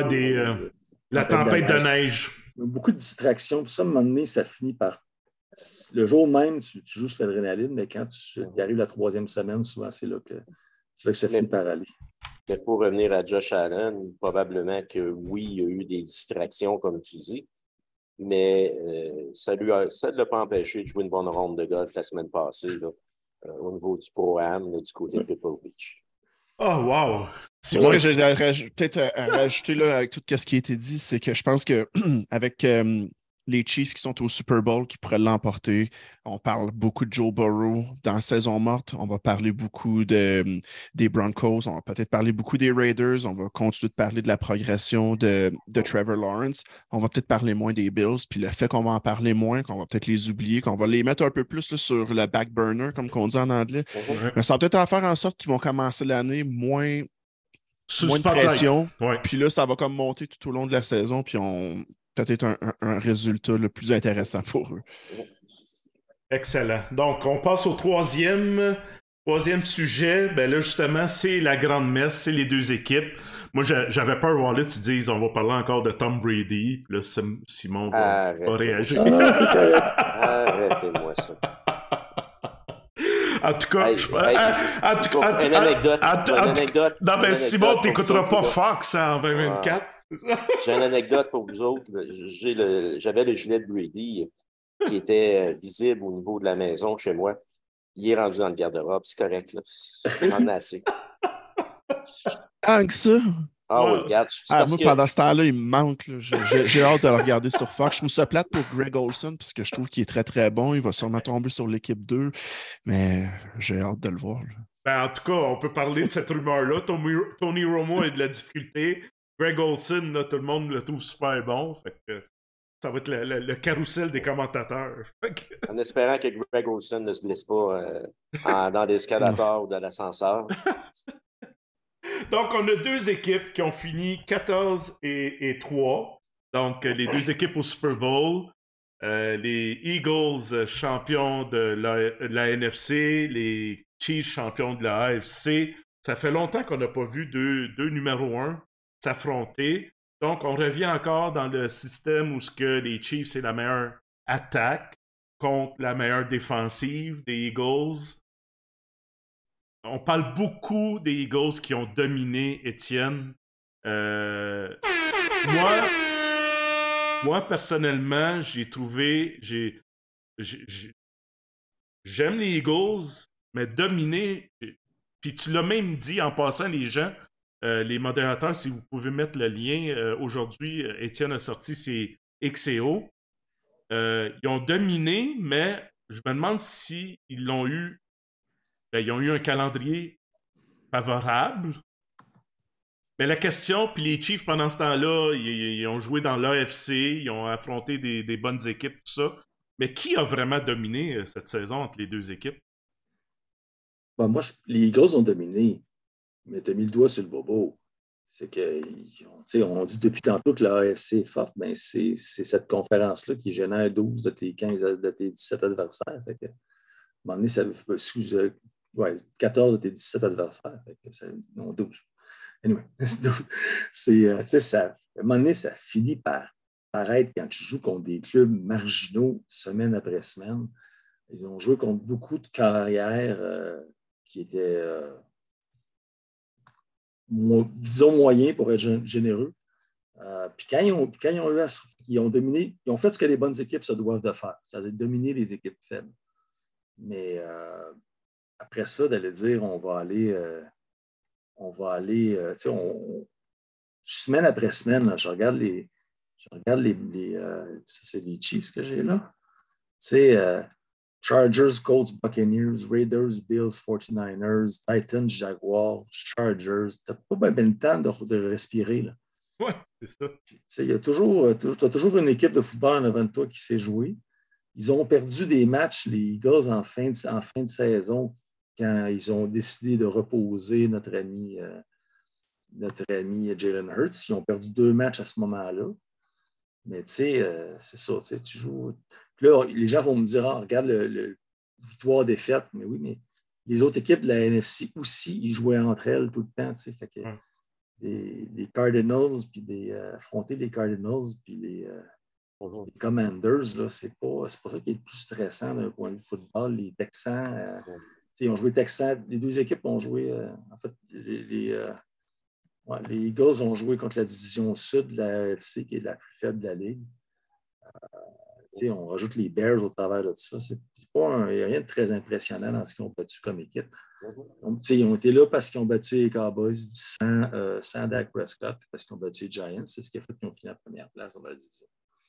La tempête de neige. Beaucoup de distractions. Puis ça, à un moment donné, ça finit par... Le jour même, tu joues sur l'adrénaline, mais quand tu arrives la 3e semaine, souvent, c'est là que ça finit par aller. Mais pour revenir à Josh Allen, probablement que oui, il y a eu des distractions, comme tu dis, mais ça ne l'a pas empêché de jouer une bonne ronde de golf la semaine passée là, au niveau du Pro-Am du côté de Pebble Beach. Oh, wow! C'est ce que j'ai peut-être à rajouter là, avec tout ce qui a été dit, c'est que je pense que avec les Chiefs qui sont au Super Bowl, qui pourraient l'emporter, on parle beaucoup de Joe Burrow dans la saison morte, on va parler beaucoup des Broncos, on va peut-être parler beaucoup des Raiders, on va continuer de parler de la progression de Trevor Lawrence, on va peut-être parler moins des Bills, puis le fait qu'on va en parler moins, qu'on va peut-être les oublier, qu'on va les mettre un peu plus là, sur le back burner, comme on dit en anglais, mais ça va peut-être en faire en sorte qu'ils vont commencer l'année moins de pression, puis là, ça va comme monter tout au long de la saison, puis peut-être un résultat le plus intéressant pour eux. Excellent. Donc, on passe au troisième sujet. Ben là, justement, c'est la grande messe, c'est les deux équipes. Moi, j'avais peur, Wallet, tu dises, on va parler encore de Tom Brady. Puis là, Simon va réagir. Arrêtez-moi ça. En tout cas, une anecdote. Non, mais Simon, t'écouteras pas Fox en 2024. J'ai une anecdote pour vous autres. J'avais le gilet de Brady qui était visible au niveau de la maison chez moi. Il est rendu dans le garde-robe. C'est correct, là. J'en ai assez. Ah, que ça? Ah oui, regarde. Moi, pendant ce temps-là, il me manque. J'ai hâte de le regarder sur Fox. Je trouve ça plate pour Greg Olsen, parce que je trouve qu'il est très, très bon. Il va sûrement tomber sur l'équipe 2, mais j'ai hâte de le voir. Ben, en tout cas, on peut parler de cette rumeur-là. Tony Romo a de la difficulté. Greg Olsen, là, tout le monde le trouve super bon. Fait que ça va être le carrousel des commentateurs. En espérant que Greg Olsen ne se blesse pas dans l'escalator ou dans l'ascenseur. Donc, on a deux équipes qui ont fini 14 et 3. Donc, les deux équipes au Super Bowl. Les Eagles champions de la NFC, les Chiefs champions de la AFC. Ça fait longtemps qu'on n'a pas vu deux numéros 1 s'affronter. Donc, on revient encore dans le système où les Chiefs, c'est la meilleure attaque contre la meilleure défensive des Eagles. On parle beaucoup des Eagles qui ont dominé Étienne. Moi, personnellement, j'aime les Eagles, mais dominer, puis tu l'as même dit en passant, les gens, les modérateurs, si vous pouvez mettre le lien, aujourd'hui, Étienne a sorti ses XCO. Ils ont dominé, mais je me demande si ils l'ont eu. Ils ont eu un calendrier favorable. Mais la question, puis les Chiefs, pendant ce temps-là, ils ont joué dans l'AFC, ils ont affronté des bonnes équipes, tout ça. Mais qui a vraiment dominé cette saison entre les deux équipes? Bon, moi, les Eagles ont dominé, mais tu as mis le doigt sur le bobo. C'est que, on dit depuis tantôt que la AFC est forte, mais c'est cette conférence-là qui génère 12 de tes 15, de tes 17 adversaires. Fait que, à un moment donné, ça veut 14 de tes 17 adversaires. Fait que non, 12. Anyway, à un moment donné, ça finit par paraître quand tu joues contre des clubs marginaux semaine après semaine. Ils ont joué contre beaucoup de carrières qui étaient, disons, moyens pour être généreux. Puis quand ils ont dominé, ils ont fait ce que les bonnes équipes se doivent de faire, c'est-à-dire dominer les équipes faibles. Mais après ça, d'aller dire on va aller semaine après semaine, là, je regarde ça c'est les Chiefs que j'ai là. Chargers, Colts, Buccaneers, Raiders, Bills, 49ers, Titans, Jaguars, Chargers. T'as pas bien le temps de respirer, là. Oui, c'est ça. Il y a t'as toujours une équipe de football en avant de toi qui sait jouer. Ils ont perdu des matchs, les Eagles, en fin de saison, quand ils ont décidé de reposer notre ami Jalen Hurts. Ils ont perdu 2 matchs à ce moment-là. Mais c'est ça, tu joues. Puis là, les gens vont me dire, regarde le victoire-défaite. Mais oui, mais les autres équipes de la NFC aussi, ils jouaient entre elles tout le temps. Fait que les Cardinals, puis affronter les Cardinals, puis les Commanders, là, c'est pas ça qui est le plus stressant d'un point de vue football. Les Texans, ils ont joué Texans. Les 2 équipes ont joué, en fait, les Eagles ont joué contre la division sud de la AFC, qui est la plus faible de la ligue. On rajoute les Bears au travers de ça. Il n'y a rien de très impressionnant dans ce qu'ils ont battu comme équipe. Donc, ils ont été là parce qu'ils ont battu les Cowboys sans Dak Prescott, parce qu'ils ont battu les Giants. C'est ce qui a fait qu'ils ont fini à la première place dans la division.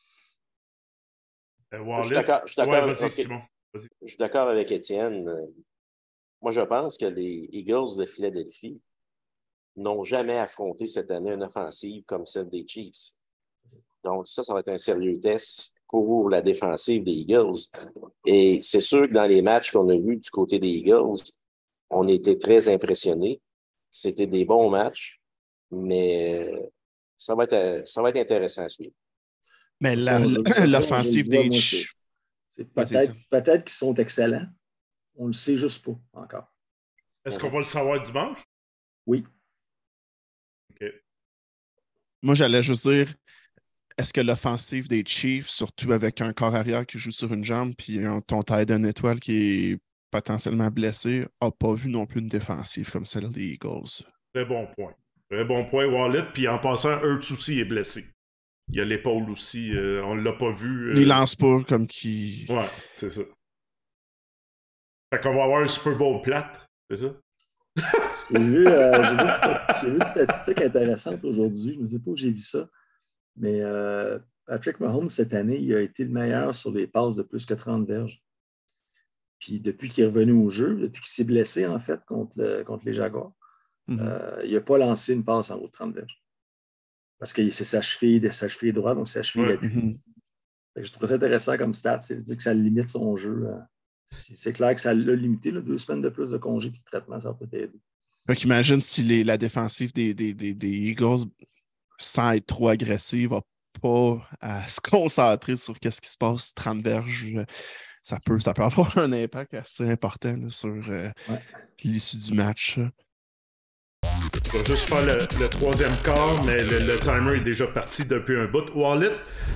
Je suis d'accord avec Étienne. Moi, je pense que les Eagles de Philadelphie n'ont jamais affronté cette année une offensive comme celle des Chiefs. Donc, ça va être un sérieux test pour la défensive des Eagles. Et c'est sûr que dans les matchs qu'on a vus du côté des Eagles, on était très impressionnés. C'était des bons matchs, mais ça va être intéressant à suivre. Mais l'offensive des Chiefs... Peut-être qu'ils sont excellents. On ne le sait juste pas encore. Est-ce qu'on va le savoir dimanche? Oui. OK. Moi, j'allais juste dire, est-ce que l'offensive des Chiefs, surtout avec un corps arrière qui joue sur une jambe, puis ton taille d'une étoile qui est potentiellement blessé, n'a pas vu non plus une défensive comme celle des Eagles? Très bon point. Très bon point, Wallet. Puis en passant, Hurts aussi est blessé. Il y a l'épaule aussi. On ne l'a pas vu. Il lance pas comme qui... Ouais, c'est ça. Fait qu'on va avoir un Super Bowl plate, c'est ça? J'ai vu une statistique intéressante aujourd'hui. Je ne sais pas où j'ai vu ça. Mais Patrick Mahomes, cette année, il a été le meilleur sur les passes de plus que 30 verges. Puis depuis qu'il est revenu au jeu, depuis qu'il s'est blessé, en fait, contre les Jaguars, il n'a pas lancé une passe en haut de 30 verges. Parce que c'est sa cheville droite, donc sa cheville je trouve ça intéressant comme stat. C'est-à-dire que ça limite son jeu. C'est clair que ça l'a limité. 2 semaines de plus de congé et de traitement, ça va peut-être aider. Fait qu'imagine si la défensive des Eagles, sans être trop agressive, va pas à se concentrer sur ce qui se passe 30 verges. Ça peut avoir un impact assez important là, sur l'issue du match. On va juste faire le 3e quart, mais le timer est déjà parti depuis un bout. Wallet,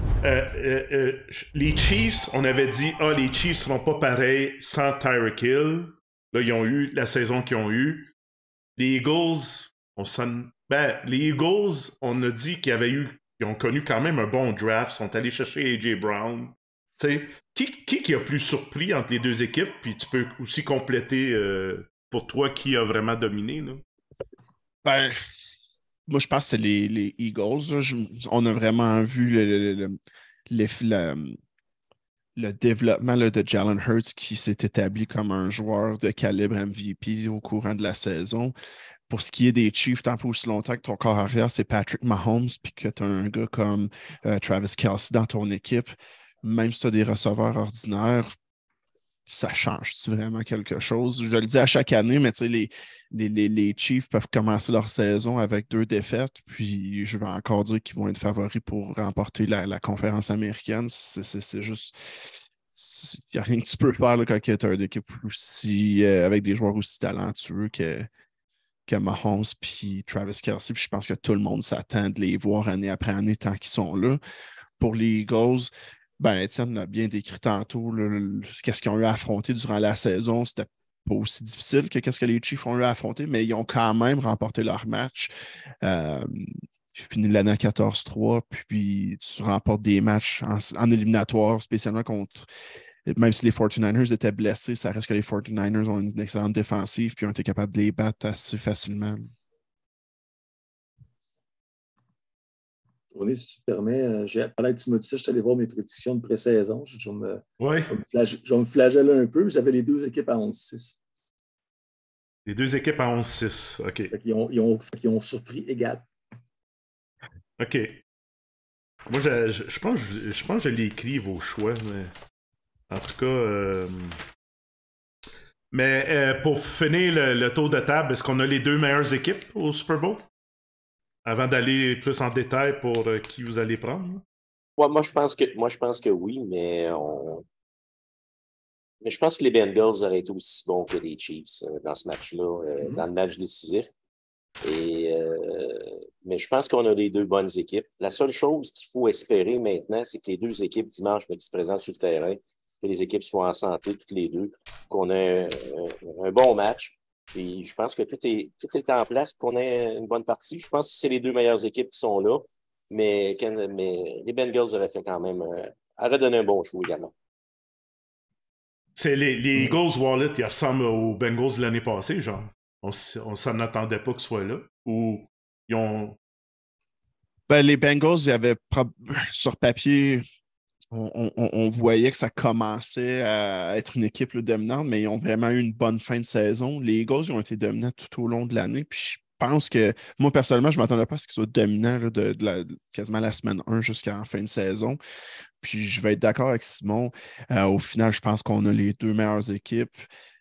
les Chiefs, on avait dit les Chiefs seront pas pareils sans Tyreek Hill. Là, ils ont eu la saison qu'ils ont eue. Les Eagles, les Eagles, on a dit qu'ils ont connu quand même un bon draft, sont allés chercher A.J. Brown. T'sais, qui a plus surpris entre les 2 équipes? Puis tu peux aussi compléter pour toi qui a vraiment dominé, là? Moi, je pense que c'est les Eagles. On a vraiment vu le développement là, de Jalen Hurts qui s'est établi comme un joueur de calibre MVP au courant de la saison. Pour ce qui est des Chiefs, tant pas aussi longtemps que ton corps arrière, c'est Patrick Mahomes, puis que tu as un gars comme Travis Kelce dans ton équipe, même si tu as des receveurs ordinaires, ça change vraiment quelque chose? Je le dis à chaque année, mais tu sais, les Chiefs peuvent commencer leur saison avec 2 défaites, puis je vais encore dire qu'ils vont être favoris pour remporter la conférence américaine. C'est juste. Il n'y a rien que tu peux faire là, quand tu as une équipe aussi, avec des joueurs aussi talentueux que Mahomes puis Travis Kelce. Puis je pense que tout le monde s'attend de les voir année après année tant qu'ils sont là. Pour les Eagles, Étienne l'a bien décrit tantôt, qu'est-ce qu'ils ont eu à affronter durant la saison. C'était pas aussi difficile que ce que les Chiefs ont eu à affronter, mais ils ont quand même remporté leur match. Tu finis l'année à 14-3, puis tu remportes des matchs en éliminatoire, spécialement contre. Même si les 49ers étaient blessés, ça reste que les 49ers ont une excellente défensive puis ont été capables de les battre assez facilement. René, si tu te permets, pendant que tu m'as dit ça, je suis allé voir mes prédictions de pré-saison. Je vais me flageller un peu. J'avais les 2 équipes à 11-6. Les 2 équipes à 11-6, OK. Ils ont surpris égal. OK. Moi, je pense que je l'ai écrit, vos choix, mais en tout cas... Mais pour finir le tour de table, est-ce qu'on a les 2 meilleures équipes au Super Bowl? Avant d'aller plus en détail pour qui vous allez prendre? Ouais, moi, je pense que oui, mais je pense que les Bengals auraient été aussi bons que les Chiefs dans ce match-là, dans le match décisif. Mais je pense qu'on a les 2 bonnes équipes. La seule chose qu'il faut espérer maintenant, c'est que les 2 équipes dimanche qui se présentent sur le terrain, que les équipes soient en santé, toutes les 2, qu'on ait un bon match. Puis je pense que tout est en place pour qu'on ait une bonne partie. Je pense que c'est les 2 meilleures équipes qui sont là, mais les Bengals auraient fait quand même auraient donné un bon show également. C'est les Eagles Wallet, ils ressemblent aux Bengals de l'année passée, genre. On s'en attendait pas qu'ils soient là. Ou ils ont. Les Bengals, il y avait sur papier. On voyait que ça commençait à être une équipe dominante, mais ils ont vraiment eu une bonne fin de saison. Les Eagles, ils ont été dominants tout au long de l'année. Puis je pense que, moi, personnellement, je ne m'attendais pas à ce qu'ils soient dominants quasiment la semaine 1 jusqu'à la fin de saison. Puis je vais être d'accord avec Simon. Au final, je pense qu'on a les 2 meilleures équipes.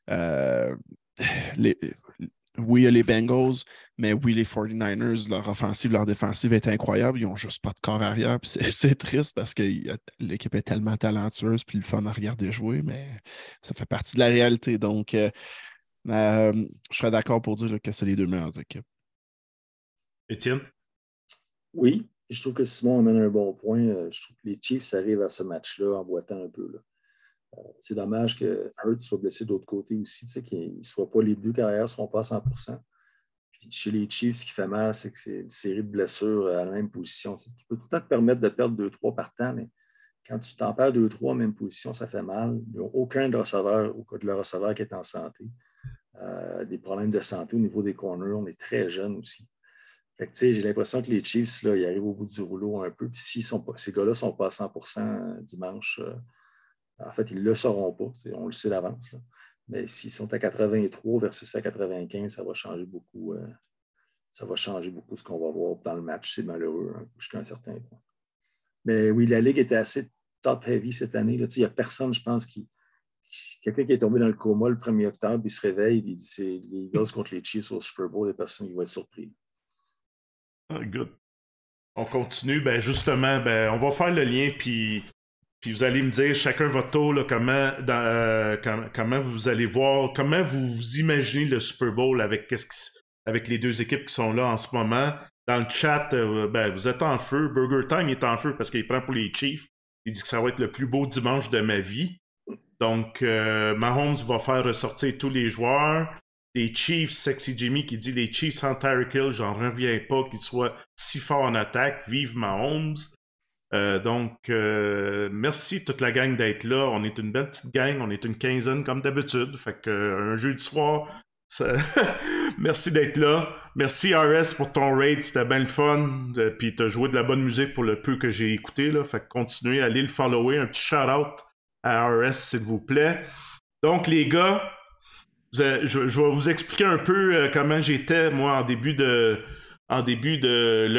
Oui, il y a les Bengals, mais oui, les 49ers, leur offensive, leur défensive est incroyable. Ils n'ont juste pas de corps arrière. Puis c'est triste parce que l'équipe est tellement talentueuse puis le fun à regarder jouer, mais ça fait partie de la réalité. Donc, je serais d'accord pour dire que c'est les 2 meilleures équipes. Étienne? Oui, je trouve que Simon amène un bon point. Je trouve que les Chiefs arrivent à ce match-là en boitant un peu. Là. C'est dommage que Hurts soit blessé de l'autre côté aussi, qu'ils ne soient pas les 2 carrières ne seront pas à 100%. Puis chez les Chiefs, ce qui fait mal, c'est que c'est une série de blessures à la même position. Tu peux tout le temps te permettre de perdre 2-3 par temps, mais quand tu t'en perds 2-3 en même position, ça fait mal. Il n'y a aucun de receveur, au cas de le receveur qui est en santé. Des problèmes de santé au niveau des corners. On est très jeunes aussi. Fait que, j'ai l'impression que les Chiefs, là, ils arrivent au bout du rouleau un peu. Puis si ces gars-là ne sont pas à 100% dimanche, en fait, ils ne le sauront pas. On le sait d'avance. Là. Mais s'ils sont à 83 versus à 95, ça va changer beaucoup. Ça va changer beaucoup ce qu'on va voir dans le match. C'est malheureux jusqu'à un certain point. Mais oui, la Ligue était assez top-heavy cette année. Il n'y a personne, je pense, quelqu'un qui est tombé dans le coma le 1er octobre, il se réveille, il dit c'est les Eagles contre les Chiefs au Super Bowl, les personnes qui vont être surpris. Ah, good. On continue. Justement, on va faire le lien, puis vous allez me dire chacun votre tour, là, comment vous allez voir, comment vous imaginez le Super Bowl avec les 2 équipes qui sont là en ce moment. Dans le chat, vous êtes en feu. Burger Time est en feu parce qu'il prend pour les Chiefs. Il dit que ça va être le plus beau dimanche de ma vie. Donc, Mahomes va faire ressortir tous les joueurs. Les Chiefs, Sexy Jimmy qui dit les Chiefs sans Tyreek Hill, j'en reviens pas qu'ils soient si forts en attaque. Vive Mahomes. Donc, merci toute la gang d'être là. On est une belle petite gang. On est une quinzaine comme d'habitude. Fait que un jeudi soir, merci d'être là. Merci RS pour ton raid. C'était bien le fun. Puis t'as joué de la bonne musique pour le peu que j'ai écouté. Là. Fait que continuez, allez le follower. Un petit shout-out à RS, s'il vous plaît. Donc, les gars, je vais vous expliquer un peu comment j'étais, moi, en début de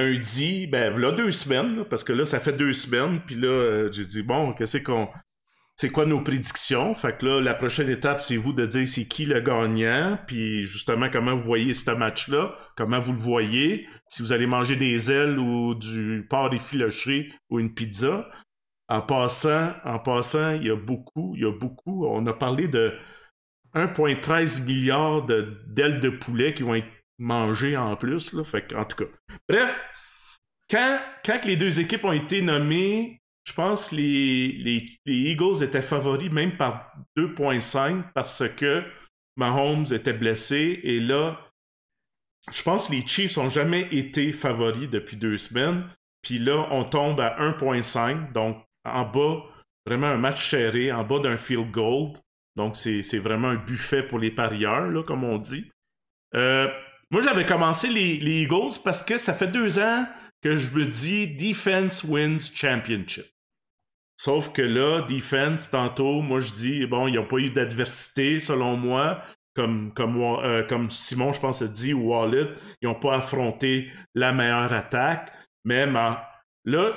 lundi, là, 2 semaines, là, parce que là, ça fait 2 semaines, puis là, j'ai dit, bon, qu'est-ce qu'on... c'est quoi nos prédictions. Fait que là, la prochaine étape, c'est vous de dire c'est qui le gagnant, puis justement, comment vous voyez ce match-là, comment vous le voyez, si vous allez manger des ailes ou du porc effiloché ou une pizza. En passant, il y a beaucoup, on a parlé de 1,13 milliard d'ailes de poulet qui vont être mangées en plus, là. Fait que, en tout cas. Bref, quand les deux équipes ont été nommées, je pense que les Eagles étaient favoris même par 2,5 parce que Mahomes était blessé. Et là, je pense que les Chiefs n'ont jamais été favoris depuis 2 semaines. Puis là, on tombe à 1,5. Donc, en bas, vraiment un match serré, en bas d'un field goal. Donc, c'est vraiment un buffet pour les parieurs, là, comme on dit. Moi, j'avais commencé les Eagles parce que ça fait 2 ans que je me dis Defense wins championship. Sauf que là, Defense, tantôt, moi je dis, bon, ils n'ont pas eu d'adversité, selon moi, comme Simon, je pense, a dit, ou Wallet, ils n'ont pas affronté la meilleure attaque. Mais là,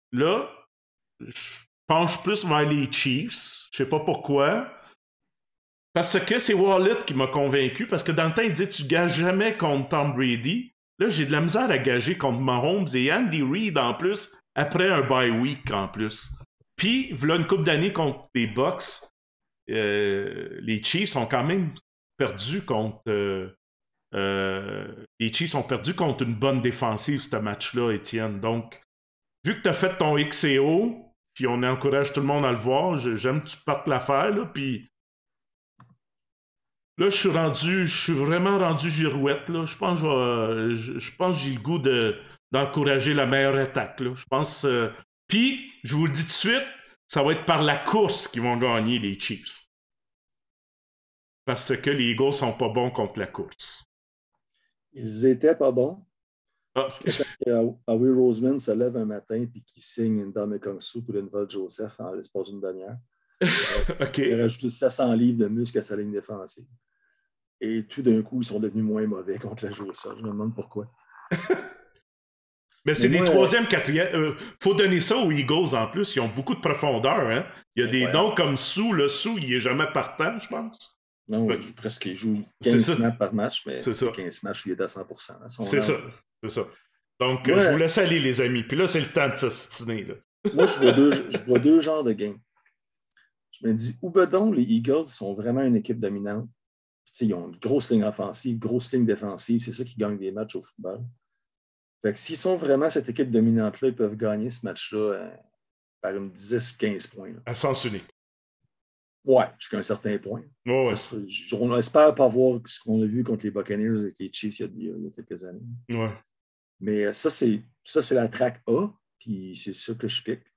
je penche plus vers les Chiefs. Je sais pas pourquoi. Parce que c'est Wallet qui m'a convaincu, parce que dans le temps, il dit, tu gages jamais contre Tom Brady. Là, j'ai de la misère à gager contre Mahomes et Andy Reid en plus, après un bye week en plus. Puis, voilà une couple d'années contre les Bucks, les Chiefs ont quand même perdu contre... les Chiefs ont perdu contre une bonne défensive, ce match-là, Étienne. Donc, vu que tu as fait ton XCO, puis on encourage tout le monde à le voir, j'aime que tu partes l'affaire, là, puis... Là, je suis vraiment rendu girouette, là. Je pense que j'ai le goût d'encourager la meilleure attaque, là. Je pense... Puis, je vous le dis tout de suite, ça va être par la course qu'ils vont gagner, les Chiefs. Parce que les Eagles sont pas bons contre la course. Ils étaient pas bons. Ah. Howie Roseman se lève un matin et qu'il signe une Dame Kongsu pour Linval Joseph en l'espace d'une demi-heure. OK. Il a rajouté 700 livres de muscle à sa ligne défensive. Et tout d'un coup, ils sont devenus moins mauvais contre la jouer ça. Je me demande pourquoi. Mais c'est des troisième, quatrième. Faut donner ça aux Eagles en plus. Ils ont beaucoup de profondeur. Hein? Il y a des noms comme Sou. Le Sou, il est jamais partant, je pense. Non, presque, il joue 15 snaps par match, mais c'est 15 matchs où il est à 100%. C'est ça. Donc, je vous laisse aller, les amis. Puis là, c'est le temps de s'ostiner. Moi, je vois deux genres de games. Je me dis, Oubedon, les Eagles sont vraiment une équipe dominante. Puis, ils ont une grosse ligne offensive, grosse ligne défensive. C'est ça qui gagne des matchs au football. Fait que s'ils sont vraiment cette équipe dominante-là, ils peuvent gagner ce match-là par une 10-15 points. Là. À sens unique. Ouais, jusqu'à un certain point. Ouais. On espère pas voir ce qu'on a vu contre les Buccaneers et les Chiefs il y a quelques années. Ouais. Mais ça, c'est la track A, puis c'est ça que je pique.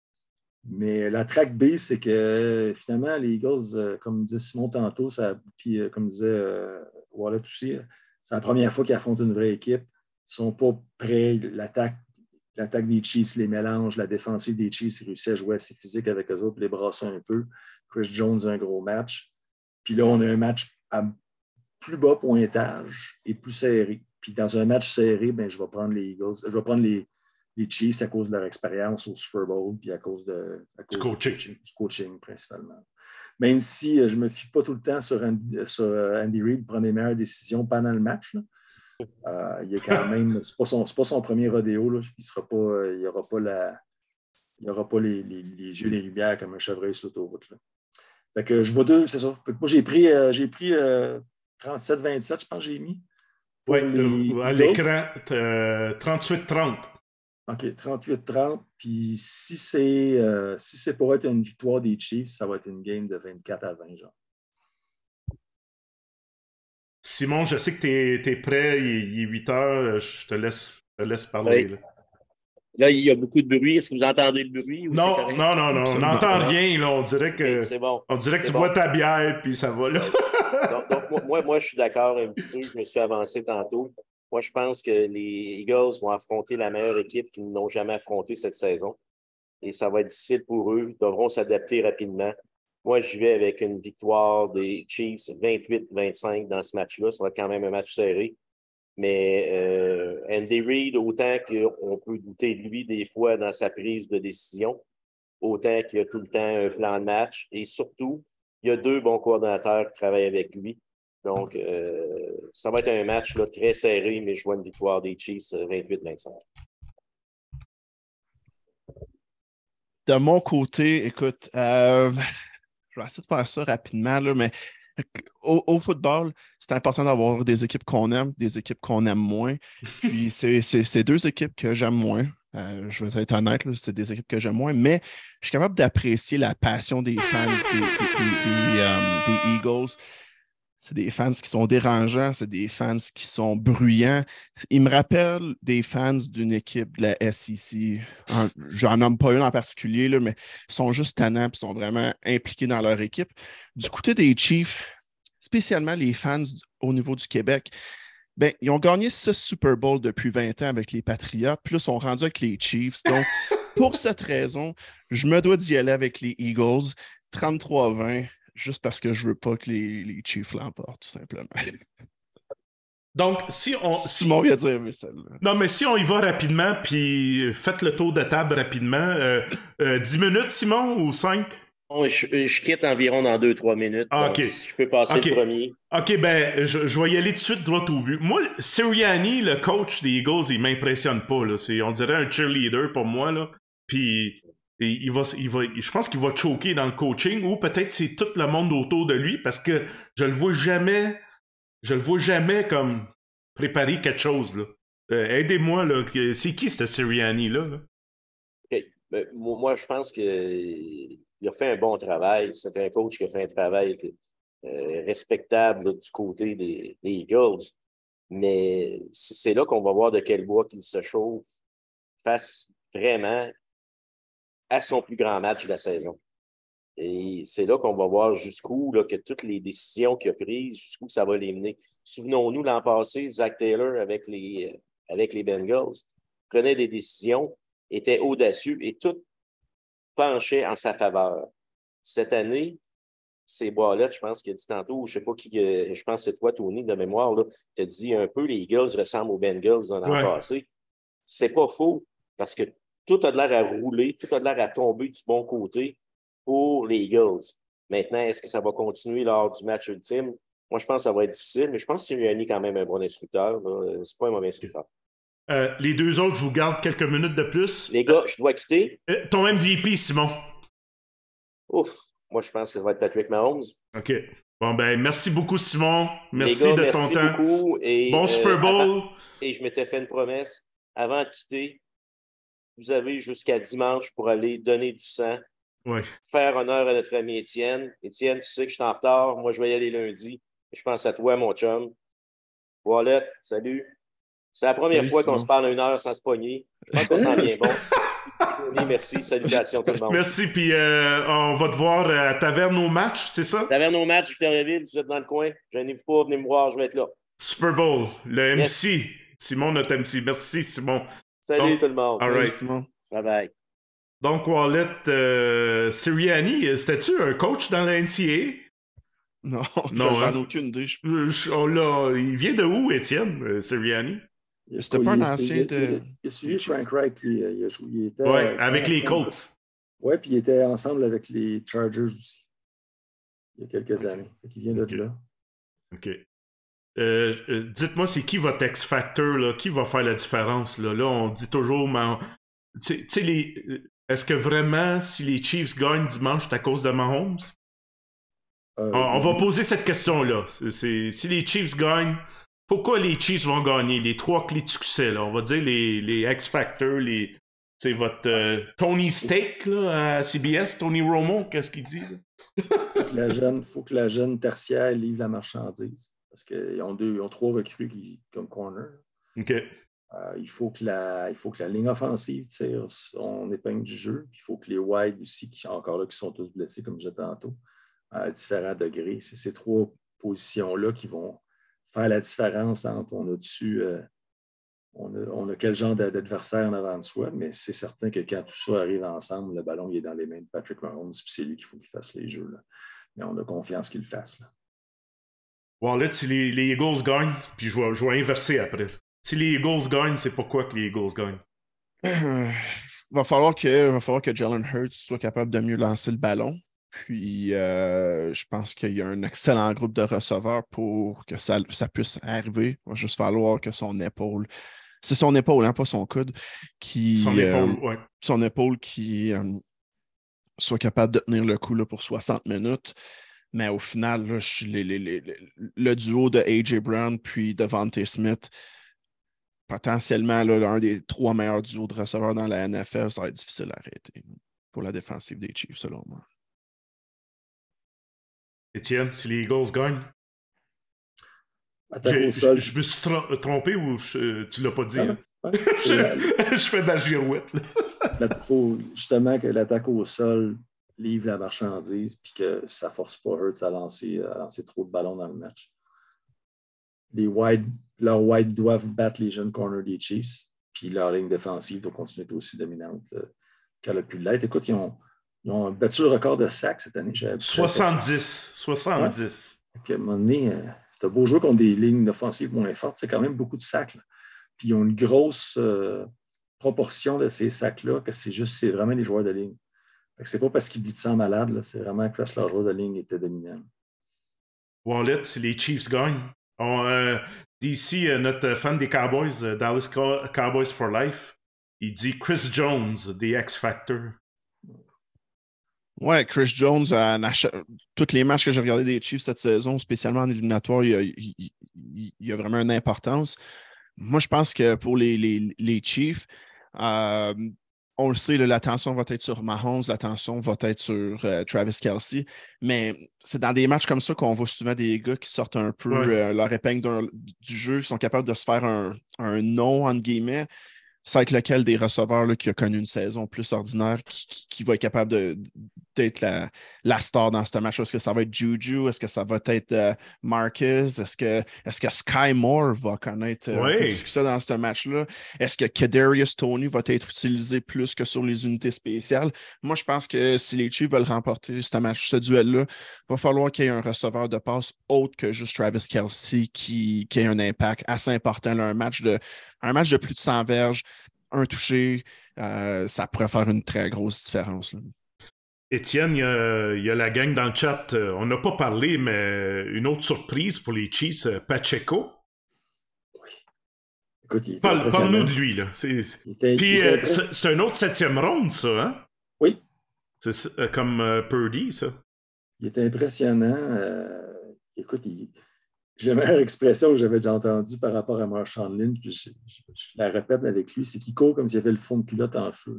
Mais la track B, c'est que finalement, les Eagles, comme disait Simon tantôt, puis comme disait Wallet aussi, c'est la première fois qu'ils affrontent une vraie équipe. Ils ne sont pas prêts. L'attaque des Chiefs les mélange. La défensive des Chiefs réussit à jouer assez physique avec eux autres, les brasser un peu. Chris Jones a un gros match. Puis là, on a un match à plus bas pointage et plus serré. Puis dans un match serré, ben, je vais prendre les Eagles. Je vais prendre les Chiefs à cause de leur expérience au Super Bowl puis à cause du coaching principalement. Même si je ne me fie pas tout le temps sur Andy Reid pour prendre les meilleures décisions pendant le match. Là. Il y a quand même, c'est pas son premier rodéo, là, puis il n'y aura pas les yeux des lumières comme un chevreuil sur l'autoroute. Là. Fait que je vois deux, c'est ça. Moi, j'ai pris 37-27, je pense que j'ai mis. Oui, à l'écran, 38-30. OK, 38-30. Puis si c'est pour être une victoire des Chiefs, ça va être une game de 24-20, genre. Simon, je sais que tu es prêt, il est 8 heures, je te laisse parler. Oui. Là, il y a beaucoup de bruit. Est-ce que vous entendez le bruit? Ou non, on n'entend rien. Là. On dirait que, tu bois ta bière, puis ça va. Là. donc, moi, je suis d'accord un petit peu. Je me suis avancé tantôt. Moi, je pense que les Eagles vont affronter la meilleure équipe qu'ils n'ont jamais affrontée cette saison. Et ça va être difficile pour eux. Ils devront s'adapter rapidement. Moi, je vais avec une victoire des Chiefs 28-25 dans ce match-là. Ça va être quand même un match serré. Mais Andy Reid, autant qu'on peut douter de lui des fois dans sa prise de décision, autant qu'il y a tout le temps un plan de match. Et surtout, il y a 2 bons coordonnateurs qui travaillent avec lui. Donc, ça va être un match là, très serré, mais je vois une victoire des Chiefs 28-25. De mon côté, écoute, je vais essayer de faire ça rapidement, là, mais au football, c'est important d'avoir des équipes qu'on aime, des équipes qu'on aime moins. Puis c'est 2 équipes que j'aime moins. Je vais être honnête, là, c'est des équipes que j'aime moins, mais je suis capable d'apprécier la passion des fans des Eagles. C'est des fans qui sont dérangeants, c'est des fans qui sont bruyants. Ils me rappellent des fans d'une équipe de la SEC. J'en nomme pas une en particulier, là, mais ils sont juste tannants et sont vraiment impliqués dans leur équipe. Du côté des Chiefs, spécialement les fans au niveau du Québec, ben, ils ont gagné 6 Super Bowls depuis 20 ans avec les Patriots, puis là, ils sont rendus avec les Chiefs. Donc, pour cette raison, je me dois d'y aller avec les Eagles, 33-20. Juste parce que je veux pas que les Chiefs l'emportent, tout simplement. Donc, si on... Simon vient de dire, mais celle-là. Non, mais si on y va rapidement, puis faites le tour de table rapidement. 10 minutes, Simon, ou 5? Oh, je quitte environ dans 2-3 minutes. Ah, donc, OK. si je peux passer le premier. OK, ben, je vais y aller tout de suite droit au but. Moi, Sirianni, le coach des Eagles, il m'impressionne pas, là. On dirait un cheerleader pour moi, là. Puis... Et je pense qu'il va choquer dans le coaching, ou peut-être c'est tout le monde autour de lui, parce que je le vois jamais comme préparer quelque chose, là. Aidez-moi, là. C'est qui ce Sirianni-là, là? Okay. Ben, moi, je pense qu'il a fait un bon travail. C'est un coach qui a fait un travail respectable là, du côté des Eagles. Mais c'est là qu'on va voir de quel bois qu'il se chauffe face vraiment à son plus grand match de la saison. Et c'est là qu'on va voir jusqu'où là, que toutes les décisions qu'il a prises, jusqu'où ça va les mener. Souvenons-nous, l'an passé, Zach Taylor avec les Bengals prenait des décisions, était audacieux et tout penchait en sa faveur. Cette année, c'est Boilette, je pense qu'il a dit tantôt, je sais pas qui, je pense que c'est toi, Tony, de mémoire, là, tu as dit un peu les Eagles ressemblent aux Bengals de l'an passé. C'est pas faux, parce que tout a de l'air à rouler, tout a de l'air à tomber du bon côté pour les Eagles. Maintenant, est-ce que ça va continuer lors du match ultime? Moi, je pense que ça va être difficile, mais je pense que Sirianni est quand même un bon instructeur. C'est pas un mauvais instructeur. Les 2 autres, je vous garde quelques minutes de plus. Les gars, je dois quitter. Ton MVP, Simon. Ouf, moi, je pense que ça va être Patrick Mahomes. OK. Bon, ben, merci beaucoup, Simon. Merci gars, de ton temps. Beaucoup et, bon Super Bowl. Et je m'étais fait une promesse. Avant de quitter, vous avez jusqu'à dimanche pour aller donner du sang. Ouais. Faire honneur à notre ami Étienne. Étienne, tu sais que je suis en retard. Moi, je vais y aller lundi. Je pense à toi, mon chum. Wallet, salut. C'est la première fois qu'on se parle 1 heure sans se pogner. Je pense qu'on s'en vient bon. Oui, merci. Salutations tout le monde. Merci. Puis on va te voir à Taverne au match, c'est ça? Taverne au match, Victoriaville. Vous êtes dans le coin. Gênez-vous pas, venez me voir. Je vais être là. Super Bowl. Le yes. MC. Simon, notre MC. Merci, Simon. Salut tout le monde. All right. Simon. Bye bye. Donc, Wallet, Sirianni, c'était-tu un coach dans la NCAA? Non, j'en ai aucune idée. Il vient de où, Étienne, Sirianni? C'était pas un ancien de... Il a suivi Frank Reich. Il était, avec les Colts. Oui, puis il était ensemble avec les Chargers aussi. Il y a quelques années. Il vient de là. OK. Dites-moi, c'est qui votre X-Factor, là? Qui va faire la différence? Là, on dit toujours, mais est-ce que vraiment, si les Chiefs gagnent dimanche, c'est à cause de Mahomes? On va poser cette question-là. Si les Chiefs gagnent, pourquoi les Chiefs vont gagner? Les 3 clés de succès, là. On va dire les X-Factor, votre Tony Steak là, à CBS, Tony Romo, qu'est-ce qu'il dit? Il faut que la jeune tertiaire livre la marchandise. Parce qu'ils ont 3 recrues comme corner. OK. Il faut que la ligne offensive tire son épingle du jeu. Il faut que les wide aussi, qui sont tous blessés, comme je disais tantôt, à différents degrés. C'est ces 3 positions-là qui vont faire la différence entre on a quel genre d'adversaire en avant de soi, mais c'est certain que quand tout ça arrive ensemble, le ballon il est dans les mains de Patrick Mahomes, puis c'est lui qu'il faut qu'il fasse les jeux. Là. Mais on a confiance qu'il le fasse. Là. Wallet, si les Eagles gagnent, puis je vais inverser après. Si les Eagles gagnent, c'est pourquoi que les Eagles gagnent? va falloir que Jalen Hurts soit capable de mieux lancer le ballon. Puis, je pense qu'il y a un excellent groupe de receveurs pour que ça puisse arriver. Il va juste falloir que son épaule, c'est son épaule, hein, pas son coude, son épaule qui soit capable de tenir le coup là, pour 60 minutes. Mais au final, là, le duo de A.J. Brown puis Devontae Smith, potentiellement là, un des 3 meilleurs duos de receveurs dans la NFL, ça va être difficile à arrêter pour la défensive des Chiefs, selon moi. Étienne, si les Eagles gagnent? Je me suis trompé ou tu l'as pas dit? Hein? Je fais ma girouette. Il faut justement que l'attaque au sol livre la marchandise puis que ça ne force pas Hurts à lancer trop de ballons dans le match. Leurs wide doivent battre les jeunes corners des Chiefs, puis leur ligne défensive doit continuer d'être aussi dominante qu'elle a pu l'être. Écoute, ils ont battu le record de sacs cette année. 70. À un moment donné, c'est un beau jeu contre des lignes offensives moins fortes. C'est quand même beaucoup de sacs. Là. Puis ils ont une grosse proportion de ces sacs-là que c'est vraiment les joueurs de ligne. C'est pas parce qu'ils blitzaient en malade, là, c'est vraiment que leur joueur de ligne était dominant. Wallet, si les Chiefs gagnent. DC, notre fan des Cowboys, Dallas Cowboys for Life, il dit Chris Jones, The X Factor. Ouais, Chris Jones, tous les matchs que j'ai regardés des Chiefs cette saison, spécialement en éliminatoire, il y a vraiment une importance. Moi, je pense que pour les Chiefs, on le sait, l'attention va être sur Mahomes, l'attention va être sur Travis Kelce, mais c'est dans des matchs comme ça qu'on voit souvent des gars qui sortent un peu leur épingle du jeu, qui sont capables de se faire un nom, entre guillemets. Ça va être lequel des receveurs là, qui a connu une saison plus ordinaire qui va être capable d'être la star dans ce match? Est-ce que ça va être Juju? Est-ce que ça va être Marcus? Est-ce que Sky Moore va connaître plus que ça dans ce match-là? Est-ce que Kadarius Toney va être utilisé plus que sur les unités spéciales? Moi, je pense que si les Chiefs veulent remporter ce duel-là, il va falloir qu'il y ait un receveur de passe autre que juste Travis Kelce qui ait un impact assez important. Là, un match de plus de 100 verges, un touché, ça pourrait faire une très grosse différence. Là. Étienne, il y a la gang dans le chat. On n'a pas parlé, mais une autre surprise pour les Chiefs, Pacheco. Oui. Écoute, parle-nous de lui. Là. C'est un autre 7e ronde, ça, hein? Oui. C'est comme Purdy, ça. Il est impressionnant. Écoute, j'ai la meilleure expression que j'avais déjà entendue par rapport à Marshawn Lynch, puis je la répète avec lui, c'est qu'il court comme s'il avait le fond de culotte en feu.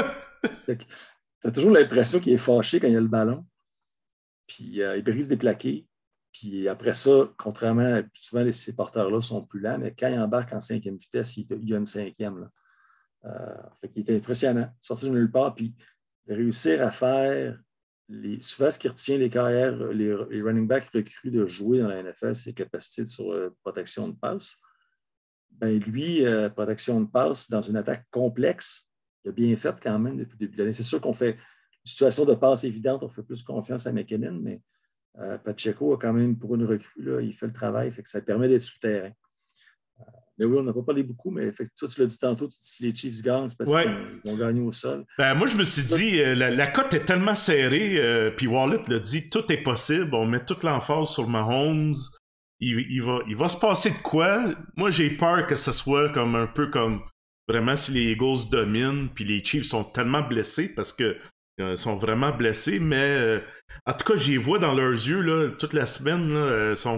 Tu as toujours l'impression qu'il est fâché quand il y a le ballon, puis il brise des plaqués, puis après ça, contrairement à souvent, ces porteurs-là sont plus lents, mais quand il embarque en 5e vitesse, il y a une 5e. Fait qu'il était impressionnant, sortir de nulle part, puis réussir à faire... souvent, ce qui retient les carrières, les running backs recrues de jouer dans la NFL, c'est capacités sur protection de passe. Ben lui, protection de passe dans une attaque complexe, il a bien fait quand même depuis le début de l'année. C'est sûr qu'on fait une situation de passe évidente, on fait plus confiance à McKinnon, mais Pacheco a quand même, pour une recrue, là, il fait le travail, fait que ça permet d'être souterrain. Mais oui, on n'a pas parlé beaucoup, mais toi, tu l'as dit tantôt, si les Chiefs gagnent, c'est parce qu'ils vont gagner au sol. Ben, moi, je me suis dit, la cote est tellement serrée, puis Wallet l'a dit, tout est possible, on met toute l'emphase sur Mahomes, il va se passer de quoi? Moi, j'ai peur que ce soit comme un peu comme, vraiment, si les Eagles dominent, puis les Chiefs sont tellement blessés, parce que sont vraiment blessés, mais en tout cas, j'y vois dans leurs yeux, là, toute la semaine, là, sont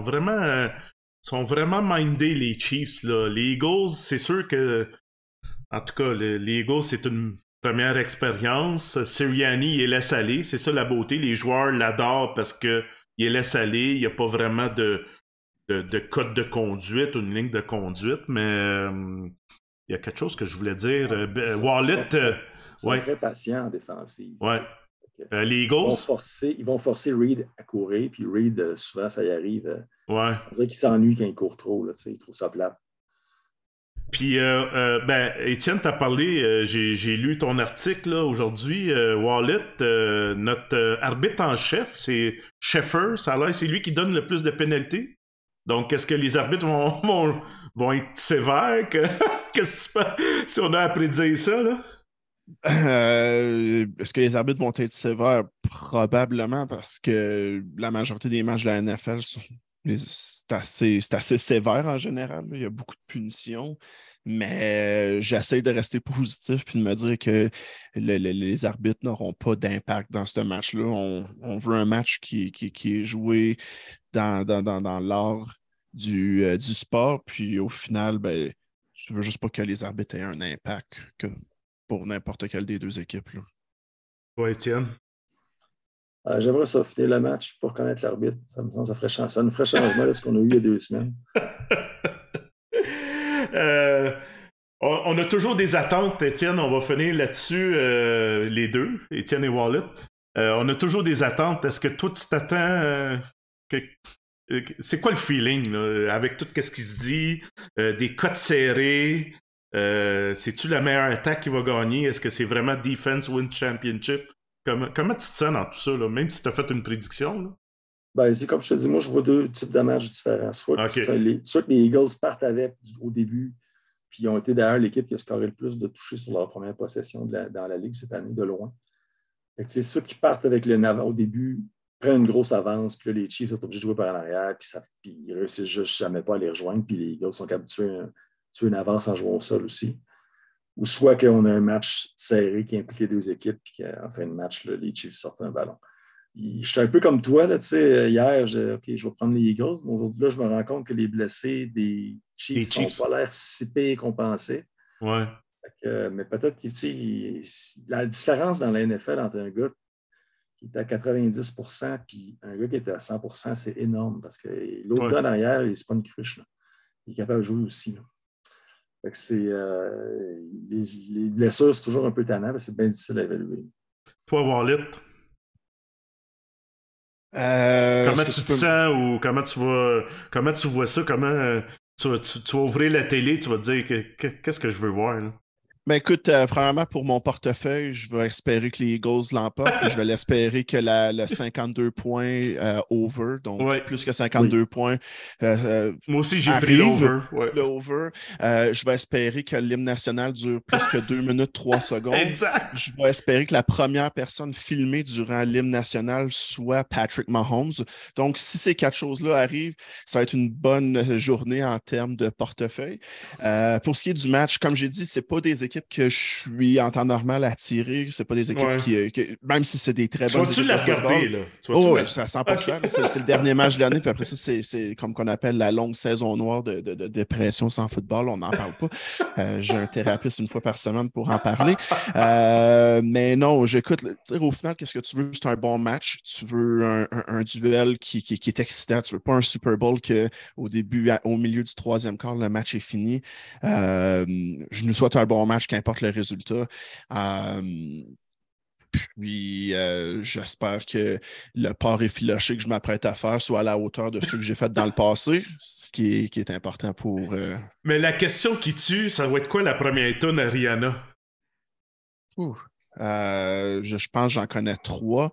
vraiment mindés, les Chiefs. Là. Les Eagles, c'est sûr que... En tout cas, les Eagles, c'est une première expérience. Sirianni, il laisse aller. C'est ça la beauté. Les joueurs l'adorent parce qu'il laisse aller. Il n'y a pas vraiment de code de conduite ou une ligne de conduite. Mais il y a quelque chose que je voulais dire. Wallet... Ils sont très patients en défensive. Ouais. Les Eagles... Ils vont forcer Reed à courir. Puis Reed, souvent, ça y arrive... Ouais. On dirait qu'il s'ennuie quand il court trop, là, il trouve ça plate. Puis, Étienne, t'as parlé, j'ai lu ton article là, aujourd'hui, Wallet, notre arbitre en chef, c'est Sheffer, ça a l'air, c'est lui qui donne le plus de pénalités. Donc, est-ce que les arbitres vont être sévères? Qu'est-ce que si on a à prédire ça, là? Est-ce que les arbitres vont être sévères? Probablement, parce que la majorité des matchs de la NFL c'est assez sévère en général. Là. Il y a beaucoup de punitions. Mais j'essaie de rester positif puis de me dire que les arbitres n'auront pas d'impact dans ce match-là. On veut un match qui est joué dans l'art du sport. Puis au final, ben, je veux juste pas que les arbitres aient un impact pour n'importe quelle des deux équipes. Là. Ouais, Étienne. J'aimerais ça finir le match pour connaître l'arbitre. Ça me semble ça nous ferait changement de ce qu'on a eu il y a 2 semaines. On a toujours des attentes, Étienne. On va finir là-dessus, les deux, Étienne et Wallet. On a toujours des attentes. Est-ce que toi, tu t'attends... c'est quoi le feeling, là, avec tout ce qui se dit? Des cotes serrées? C'est-tu la meilleure attaque qui va gagner? Est-ce que c'est vraiment Defense Win Championship? Comment tu te sens dans tout ça, là, même si tu as fait une prédiction? Là? Ben, c'est comme je te dis, moi, je vois 2 types de matchs différents. Soit que les Eagles partent avec au début, puis ils ont été d'ailleurs l'équipe qui a scoré le plus de touchés sur leur première possession dans la Ligue cette année, de loin. C'est ceux qui partent avec le Nava au début, prennent une grosse avance, puis là, les Chiefs sont obligés de jouer par en arrière, puis ils réussissent juste jamais pas à les rejoindre, puis les Eagles sont capables de tuer une avance en jouant au sol aussi. Ou soit qu'on a un match serré qui implique les 2 équipes, puis qu'en fin de match, là, les Chiefs sortent un ballon. Je suis un peu comme toi, là, hier, je vais prendre les Eagles, mais aujourd'hui, là, je me rends compte que les blessés des Chiefs n'ont pas l'air si pires qu'on pensait. Ouais. Mais peut-être que la différence dans la NFL entre un gars qui est à 90% puis un gars qui est à 100%, c'est énorme, parce que l'autre gars derrière, il n'est pas une cruche. Là. Il est capable de jouer aussi. Là. Fait que les blessures, c'est toujours un peu tannant, mais c'est bien difficile à évaluer. Toi, Wallet, comment tu te sens ou comment tu vois ça? Comment tu vas ouvrir la télé, tu vas te dire qu'est-ce que je veux voir? Là? Ben écoute, premièrement, pour mon portefeuille, je vais espérer que les Eagles l'emportent. Je vais l'espérer que le 52 points over, donc plus que 52 points. Moi aussi, j'ai pris l'over. L'over. Je vais espérer que l'hymne national dure plus que 2 minutes 3 secondes. Exact. Je vais espérer que la première personne filmée durant l'hymne national soit Patrick Mahomes. Donc, si ces 4 choses-là arrivent, ça va être une bonne journée en termes de portefeuille. Pour ce qui est du match, comme j'ai dit, c'est pas des équipes que je suis en temps normal à tirer. C'est pas des équipes qui même si c'est des très bonnes équipes. Tu vas-tu la regarder, là? Oui, c'est à 100%. Okay. C'est le dernier match de l'année, puis après ça, c'est comme qu'on appelle la longue saison noire de dépression sans football. On n'en parle pas. J'ai un thérapeute une fois par semaine pour en parler. Mais non, j'écoute. Au final, qu'est-ce que tu veux? C'est un bon match. Tu veux un duel qui est excitant. Tu veux pas un Super Bowl qu'au début, au milieu du 3e quart, le match est fini. Je nous souhaite un bon match, qu'importe le résultat. Puis, j'espère que le port effiloché que je m'apprête à faire soit à la hauteur de ceux que j'ai fait dans le passé, ce qui est important pour... Mais la question qui tue, ça va être quoi la première tune à Rihanna? Je pense que j'en connais 3.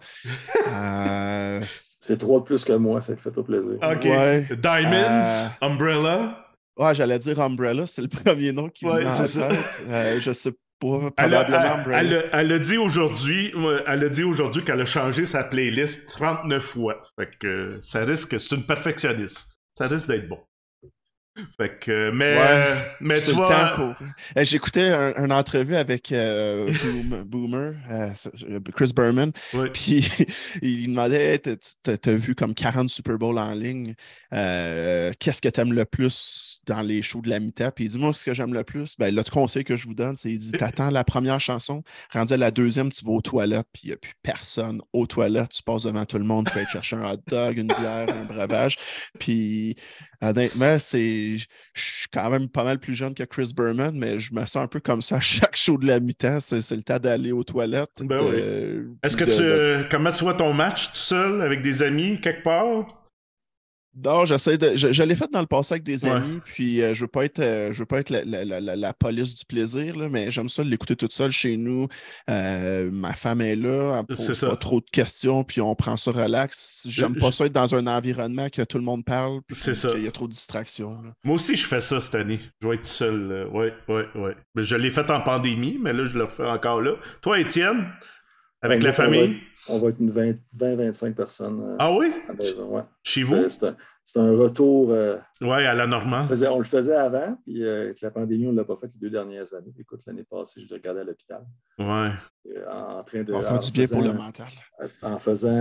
C'est 3 de plus que moi, fait que fais-toi plaisir. OK. Ouais. Diamonds, Umbrella. Ouais, j'allais dire Umbrella, c'est le premier nom qui me vient en tête. Je sais pas, probablement Umbrella. Elle a dit aujourd'hui qu'elle a changé sa playlist 39 fois. Fait que ça risque, c'est une perfectionniste. Ça risque d'être bon. Fait que, mais tu vois... J'écoutais une entrevue avec Boomer, Chris Berman, puis il demandait, t'as vu comme 40 Super Bowl en ligne, qu'est-ce que t'aimes le plus dans les shows de la mi-temps? Puis il dit, moi, ce que j'aime le plus, ben, l'autre conseil que je vous donne, c'est, il dit, t'attends la première chanson, rendu à la deuxième, tu vas aux toilettes, puis il n'y a plus personne aux toilettes, tu passes devant tout le monde, tu vas aller chercher un hot dog, une bière, un breuvage, puis honnêtement, je suis quand même pas mal plus jeune que Chris Berman, mais je me sens un peu comme ça à chaque show de la mi-temps. C'est le temps d'aller aux toilettes. Est-ce que comment tu vois ton match tout seul, avec des amis, quelque part? Non, j'essaie de. Je l'ai fait dans le passé avec des Ouais. amis, puis je veux pas être la police du plaisir, là, mais j'aime ça l'écouter toute seule chez nous. Ma femme est là, elle C'est pose pas ça. trop de questions, puis on prend ça relax. J'aime pas Je- ça être dans un environnement que tout le monde parle, C'est puis ça. qu'il y a trop de distractions, là. Moi aussi, je fais ça cette année. Je vais être seul. Ouais, ouais, ouais. Mais je l'ai fait en pandémie, mais là, je le refais encore là. Toi, Étienne, avec la famille? On va être une 20-25 personnes Ah oui? à la maison. Ouais. Chez vous? C'est un retour. Ouais, à la Normand. On le faisait avant, puis avec la pandémie, on ne l'a pas fait les 2 dernières années. Écoute, l'année passée, je l'ai regardé à l'hôpital. Ouais. En train de. Ça va faire du bien pour le mental. En faisant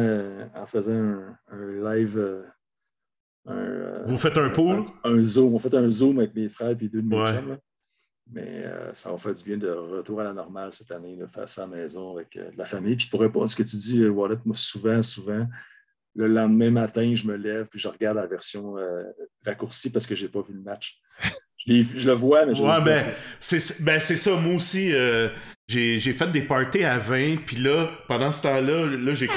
un live. Vous faites un pool? Un Zoom. On fait un Zoom avec mes frères et 2 de mes Ouais. chums. Là. Mais ça va faire du bien de retour à la normale cette année, là, faire ça à la maison avec de la famille. Puis pour répondre à ce que tu dis, Wallet, moi, souvent, le lendemain matin, je me lève puis je regarde la version raccourcie parce que je n'ai pas vu le match. Je le vois, mais je Ouais, le vois pas. c'est ça. Moi aussi, j'ai fait des parties à 20, puis là, pendant ce temps-là, là, j'ai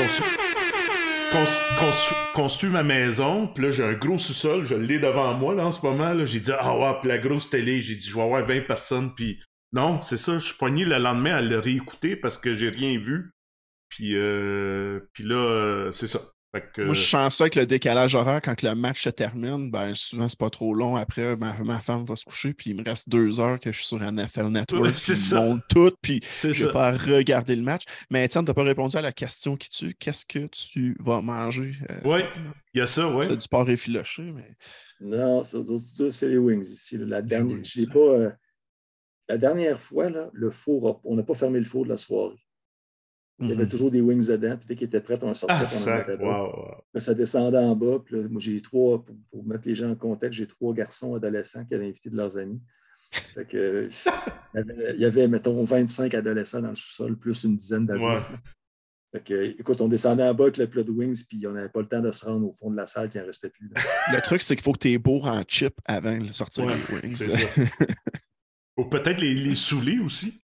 construit ma maison, puis là, j'ai un gros sous-sol, je l'ai devant moi, là, en ce moment, là. J'ai dit, ah ouais, puis la grosse télé, j'ai dit, je vais avoir 20 personnes, puis non, c'est ça, je suis pogné le lendemain à le réécouter parce que j'ai rien vu, puis là, c'est ça. Fait que... Moi, je suis chanceux avec le décalage horaire. Quand le match se termine, ben souvent, c'est pas trop long. Après, ma femme va se coucher, puis il me reste 2 heures que je suis sur NFL Network. C'est puis ça. ils montent tout, puis C'est je vais ça. pas à regarder le match. Mais Étienne, t'as pas répondu à la question qui tue. Qu'est-ce que tu vas manger? Oui, il y a ça, oui. C'est du porc effiloché, mais... Non, c'est les wings ici. Là. Wings. Je l'ai pas, la dernière fois, là, le four, on n'a pas fermé le four de la soirée. Il y avait toujours des wings dedans, puis dès qu'ils étaient prêts, on sortait, Ah, on en ça, mettait d'autres. wow. Là, ça descendait en bas, puis là, moi, j'ai 3, pour mettre les gens en contexte, j'ai 3 garçons adolescents qui avaient invité de leurs amis. Fait que, il y avait, mettons, 25 adolescents dans le sous-sol, plus une dizaine d'adultes. Ouais. Fait que, écoute, on descendait en bas avec le plat de wings, puis on n'avait pas le temps de se rendre au fond de la salle, qui n'en restait plus. Là. Le truc, c'est qu'il faut que tu es beau en chip avant de sortir Ouais, les wings. c'est ça. Ou peut-être les saouler aussi.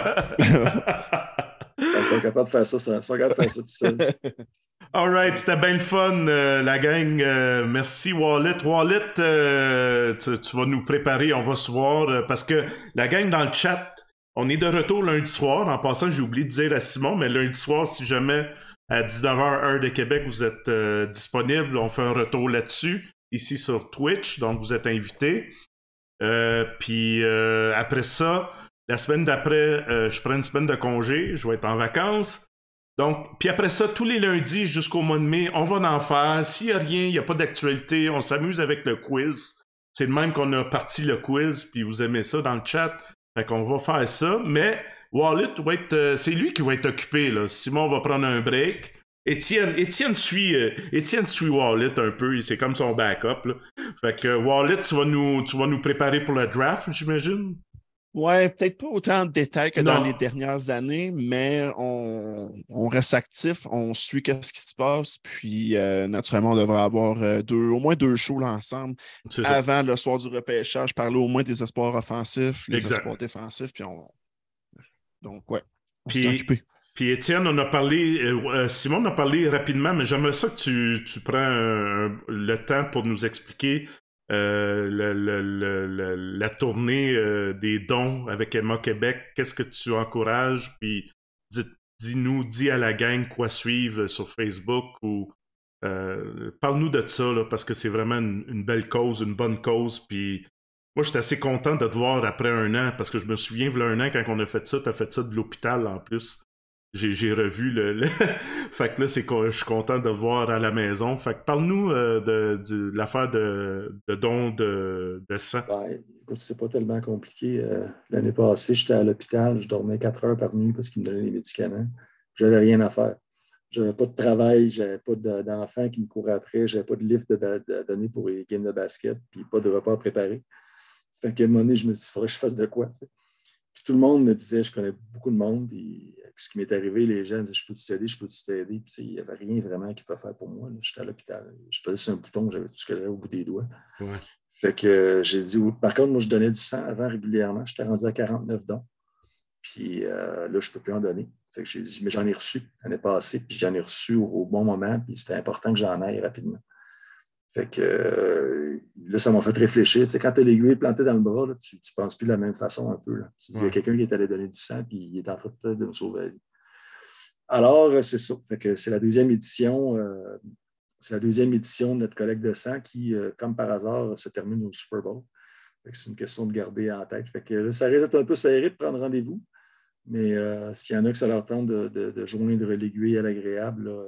Ils sont capables de faire ça, tout seul. Alright, c'était bien le fun, la gang. Merci, Wallet. Wallet, tu vas nous préparer, on va se voir, parce que la gang dans le chat, on est de retour lundi soir. En passant, j'ai oublié de dire à Simon, mais lundi soir, si jamais à 19h, heure de Québec, vous êtes disponible, on fait un retour là-dessus, ici sur Twitch, donc vous êtes invités. Puis après ça, la semaine d'après, je prends une semaine de congé, je vais être en vacances. Donc, puis après ça, tous les lundis jusqu'au mois de mai, on va en faire. S'il n'y a rien, il n'y a pas d'actualité, on s'amuse avec le quiz. C'est le même qu'on a parti le quiz, puis vous aimez ça dans le chat. Fait qu'on va faire ça. Mais Wallet va être, c'est lui qui va être occupé, là. Simon va prendre un break. Étienne suit Wallet un peu, c'est comme son backup, là. Fait que Wallet, tu vas nous préparer pour le draft, j'imagine? Ouais, peut-être pas autant de détails que dans Non. les dernières années, mais on reste actif, on suit ce qui se passe, puis naturellement, on devrait avoir au moins 2 shows là, ensemble C'est ça. avant le soir du repêchage, parler au moins des espoirs offensifs, les Exact. espoirs défensifs, puis donc ouais, on Puis- s'est occupé. Puis Étienne, on a parlé, Simon a parlé rapidement, mais j'aimerais ça que tu prends le temps pour nous expliquer la tournée des dons avec Emma Québec. Qu'est-ce que tu encourages? Puis dis à la gang quoi suivre sur Facebook ou parle-nous de ça, là, parce que c'est vraiment une belle cause, une bonne cause. Puis moi, j'étais assez content de te voir après 1 an, parce que je me souviens, il y a 1 an, quand on a fait ça, t'as fait ça de l'hôpital en plus. J'ai revu Fait que là, je suis content de te voir à la maison. Fait que parle-nous de l'affaire de don de sang. Ouais, écoute, c'est pas tellement compliqué. L'année passée, j'étais à l'hôpital, je dormais 4 heures par nuit parce qu'ils me donnaient les médicaments. J'avais rien à faire. J'avais pas de travail, j'avais pas d'enfants qui me couraient après, j'avais pas de livre à donner pour les games de basket, puis pas de repas à préparer. Fait qu'à un moment donné, je me suis dit, il faudrait que je fasse de quoi. T'sais. Puis tout le monde me disait, je connais beaucoup de monde, puis ce qui m'est arrivé, les gens disaient, je peux t'aider, je peux t'aider. Puis il n'y avait rien vraiment qu'ils pouvaient faire pour moi. J'étais à l'hôpital, je faisais sur un bouton, j'avais tout ce que j'avais au bout des doigts. Ouais. Fait que j'ai dit, par contre, moi, je donnais du sang avant régulièrement. J'étais rendu à 49 dons. Puis là, je ne peux plus en donner. Fait que j'ai dit, mais j'en ai reçu l'année passée, puis j'en ai reçu au bon moment, puis c'était important que j'en aille rapidement. Fait que là, ça m'a fait réfléchir. Tu sais, quand tu as l'aiguille plantée dans le bras, là, tu ne penses plus de la même façon un peu. Là. Tu dis, il y a quelqu'un qui est allé donner du sang, puis il est en train de me sauver la vie. Alors, c'est ça. Fait que c'est la deuxième édition. C'est la deuxième édition de notre collecte de sang qui, comme par hasard, se termine au Super Bowl. C'est une question de garder en tête. Fait que, là, ça risque d'être un peu serré de prendre rendez-vous, mais s'il y en a que ça leur tente de joindre l'aiguille à l'agréable, là,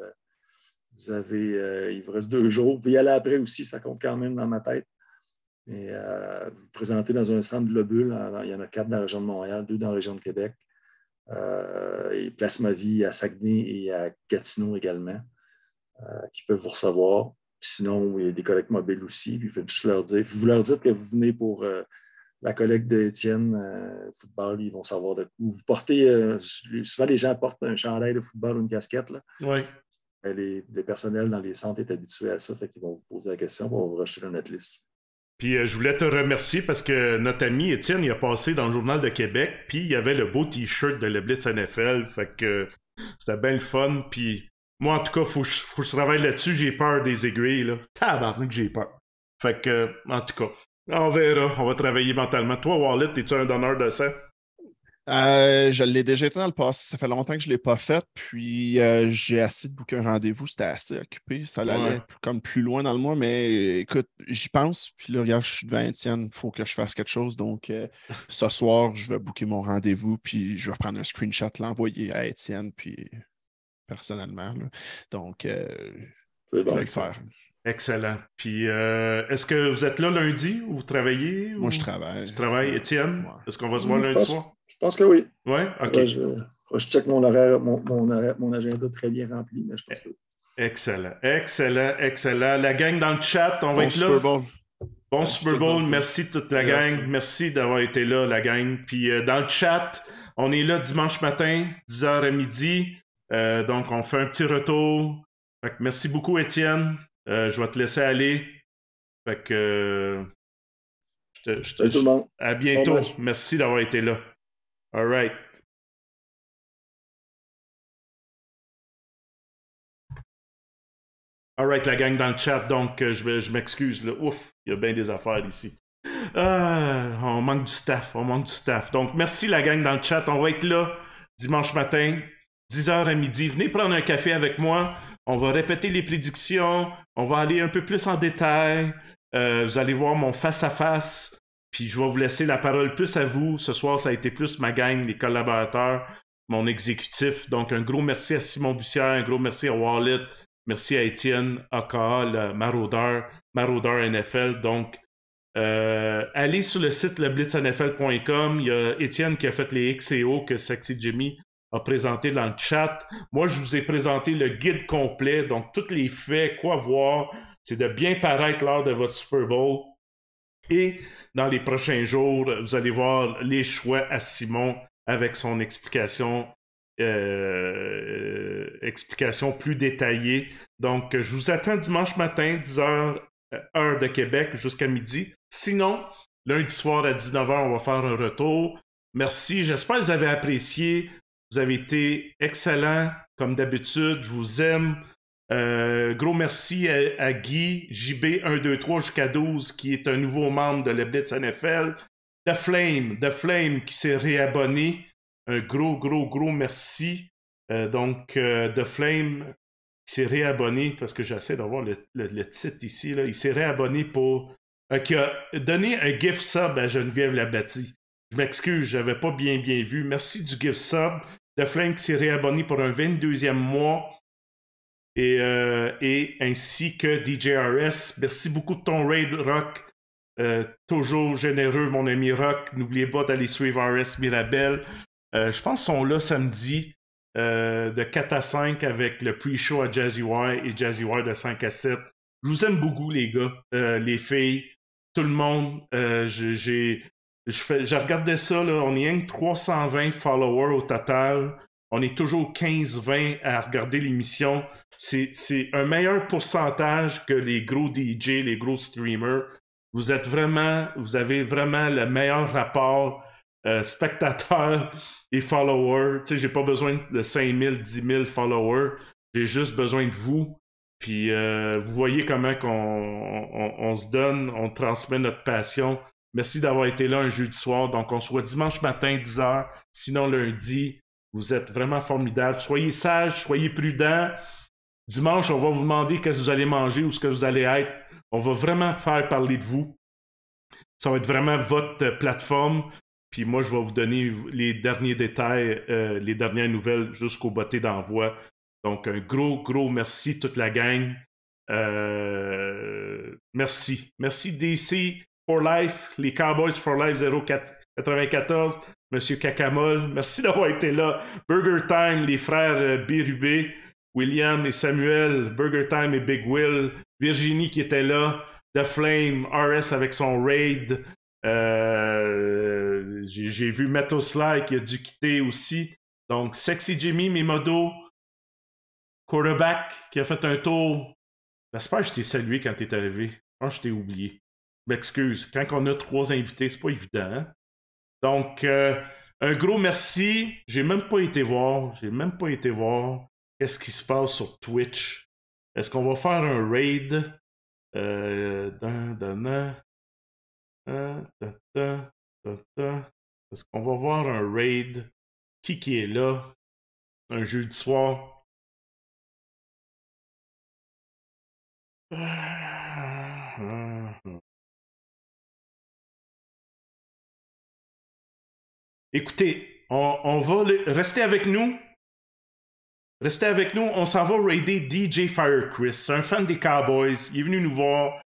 il vous reste 2 jours. Vous pouvez y aller après aussi, ça compte quand même dans ma tête. Mais vous vous présentez dans un centre globule. Il y en a 4 dans la région de Montréal, 2 dans la région de Québec. Et Place Ma Vie à Saguenay et à Gatineau également, qui peuvent vous recevoir. Sinon, il y a des collectes mobiles aussi. Puis, vous leur dites que vous venez pour la collecte d'Étienne football, ils vont savoir de quoi. Vous portez, souvent les gens portent un chandail de football ou une casquette. Là. Oui. Les personnels dans les centres est habitué à ça, fait qu'ils vont vous poser la question pour vous rejeter dans notre liste. Puis je voulais te remercier parce que notre ami Étienne, il a passé dans le Journal de Québec, puis il y avait le beau T-shirt de le Blitz NFL, fait que c'était bien le fun. Puis moi, en tout cas, faut que je travaille là-dessus, j'ai peur des aiguilles, là. Tabarnak, j'ai peur. Fait que, en tout cas, on verra, on va travailler mentalement. Toi, Wallet, es-tu un donneur de sang? Je l'ai déjà été dans le passé. Ça fait longtemps que je ne l'ai pas fait. Puis j'ai assez de booker un rendez-vous. C'était assez occupé. Ça allait comme plus loin dans le mois. Mais écoute, j'y pense. Puis là, regarde, je suis devant Étienne. Il faut que je fasse quelque chose. Donc ce soir, je vais booker mon rendez-vous. Puis je vais prendre un screenshot, l'envoyer à Étienne. Puis personnellement. Là. Donc, je vais le faire. Excellent. Puis, est-ce que vous êtes là lundi ou vous travaillez? Moi, je travaille. Tu travailles, Étienne? Ouais. Est-ce qu'on va se voir lundi soir? Je pense que oui. Oui? OK. Ouais, je check mon horaire, mon agenda très bien rempli, mais je pense que oui. Excellent. Excellent. Excellent. La gang dans le chat, on va être là. Super Bowl. Bon Super Bowl. Merci toute la gang. Merci d'avoir été là, la gang. Puis, dans le chat, on est là dimanche matin, 10h à midi. Donc, on fait un petit retour. Fait que merci beaucoup, Étienne. Je vais te laisser aller. Fait que Salut tout le monde. À bientôt. Merci d'avoir été là. All right. All right, la gang dans le chat. Donc, je m'excuse. Ouf, il y a bien des affaires ici. On manque du staff. On manque du staff. Donc, merci la gang dans le chat. On va être là dimanche matin, 10h à midi. Venez prendre un café avec moi. On va répéter les prédictions. On va aller un peu plus en détail. Vous allez voir mon face-à-face. Puis je vais vous laisser la parole plus à vous. Ce soir, ça a été plus ma gang, les collaborateurs, mon exécutif. Donc, un gros merci à Simon Bussière, un gros merci à Wallet, merci à Étienne, aka, le Maraudeur NFL. Donc, allez sur le site leblitznfl.com. Il y a Étienne qui a fait les X et O que Sexy Jimmy a présenté dans le chat. Moi, je vous ai présenté le guide complet, donc tous les faits, quoi voir. C'est de bien paraître lors de votre Super Bowl. Et dans les prochains jours, vous allez voir les choix à Simon avec son explication plus détaillée. Donc, je vous attends dimanche matin, 10h, heure de Québec, jusqu'à midi. Sinon, lundi soir à 19h, on va faire un retour. Merci, j'espère que vous avez apprécié. Vous avez été excellents, comme d'habitude. Je vous aime. Gros merci à Guy, JB123 jusqu'à 12, qui est un nouveau membre de le Blitz NFL. The Flame qui s'est réabonné. Un gros merci. Donc, The Flame qui s'est réabonné, parce que j'essaie d'avoir le titre ici. Là. Il s'est réabonné pour... qui a donné un gift sub à Geneviève Labadie. Je m'excuse, j'avais pas bien vu. Merci du gift sub. The Flame qui s'est réabonné pour un 22e mois. Et ainsi que DJRS. Merci beaucoup de ton raid, Rock. Toujours généreux, mon ami Rock. N'oubliez pas d'aller suivre RS Mirabel. Je pense qu'ils sont là samedi de 4 à 5 avec le pre-show à Jazzy Y et Jazzy Y de 5 à 7. Je vous aime beaucoup, les gars, les filles, tout le monde. Je regardais ça, là, on est rien que 320 followers au total. On est toujours 15-20 à regarder l'émission. C'est un meilleur pourcentage que les gros DJ, les gros streamers. Vous avez vraiment le meilleur rapport spectateurs et followers. Tu sais, j'ai pas besoin de 5 000, 10 000 followers. J'ai juste besoin de vous. Puis vous voyez comment on se donne, on transmet notre passion. Merci d'avoir été là un jeudi soir. Donc, on se voit dimanche matin, 10h. Sinon, lundi, vous êtes vraiment formidables. Soyez sages, soyez prudents. Dimanche, on va vous demander qu'est-ce que vous allez manger ou ce que vous allez être. On va vraiment faire parler de vous. Ça va être vraiment votre plateforme. Puis moi, je vais vous donner les derniers détails, les dernières nouvelles jusqu'au botté d'envoi. Donc, un gros merci toute la gang. Merci. Merci DC for Life, les Cowboys for Life 094, Monsieur Cacamol. Merci d'avoir été là. Burger Time, les frères Bérubé, William et Samuel, Burger Time et Big Will, Virginie qui était là, The Flame, RS avec son raid. J'ai vu Metal Sly qui a dû quitter aussi. Donc, Sexy Jimmy, Mimodo, Quarterback qui a fait un tour. J'espère que je t'ai salué quand t'es arrivé. Je pense que je t'ai oublié. Je m'excuse. Quand on a 3 invités, c'est pas évident. Hein? Donc, un gros merci. J'ai même pas été voir qu'est-ce qui se passe sur Twitch. Est-ce qu'on va faire un raid? Est-ce qu'on va voir un raid? Qui est là? Un jeudi soir? Écoutez, on va rester avec nous. Restez avec nous. On s'en va raider DJ Fire Chris. C'est un fan des Cowboys. Il est venu nous voir.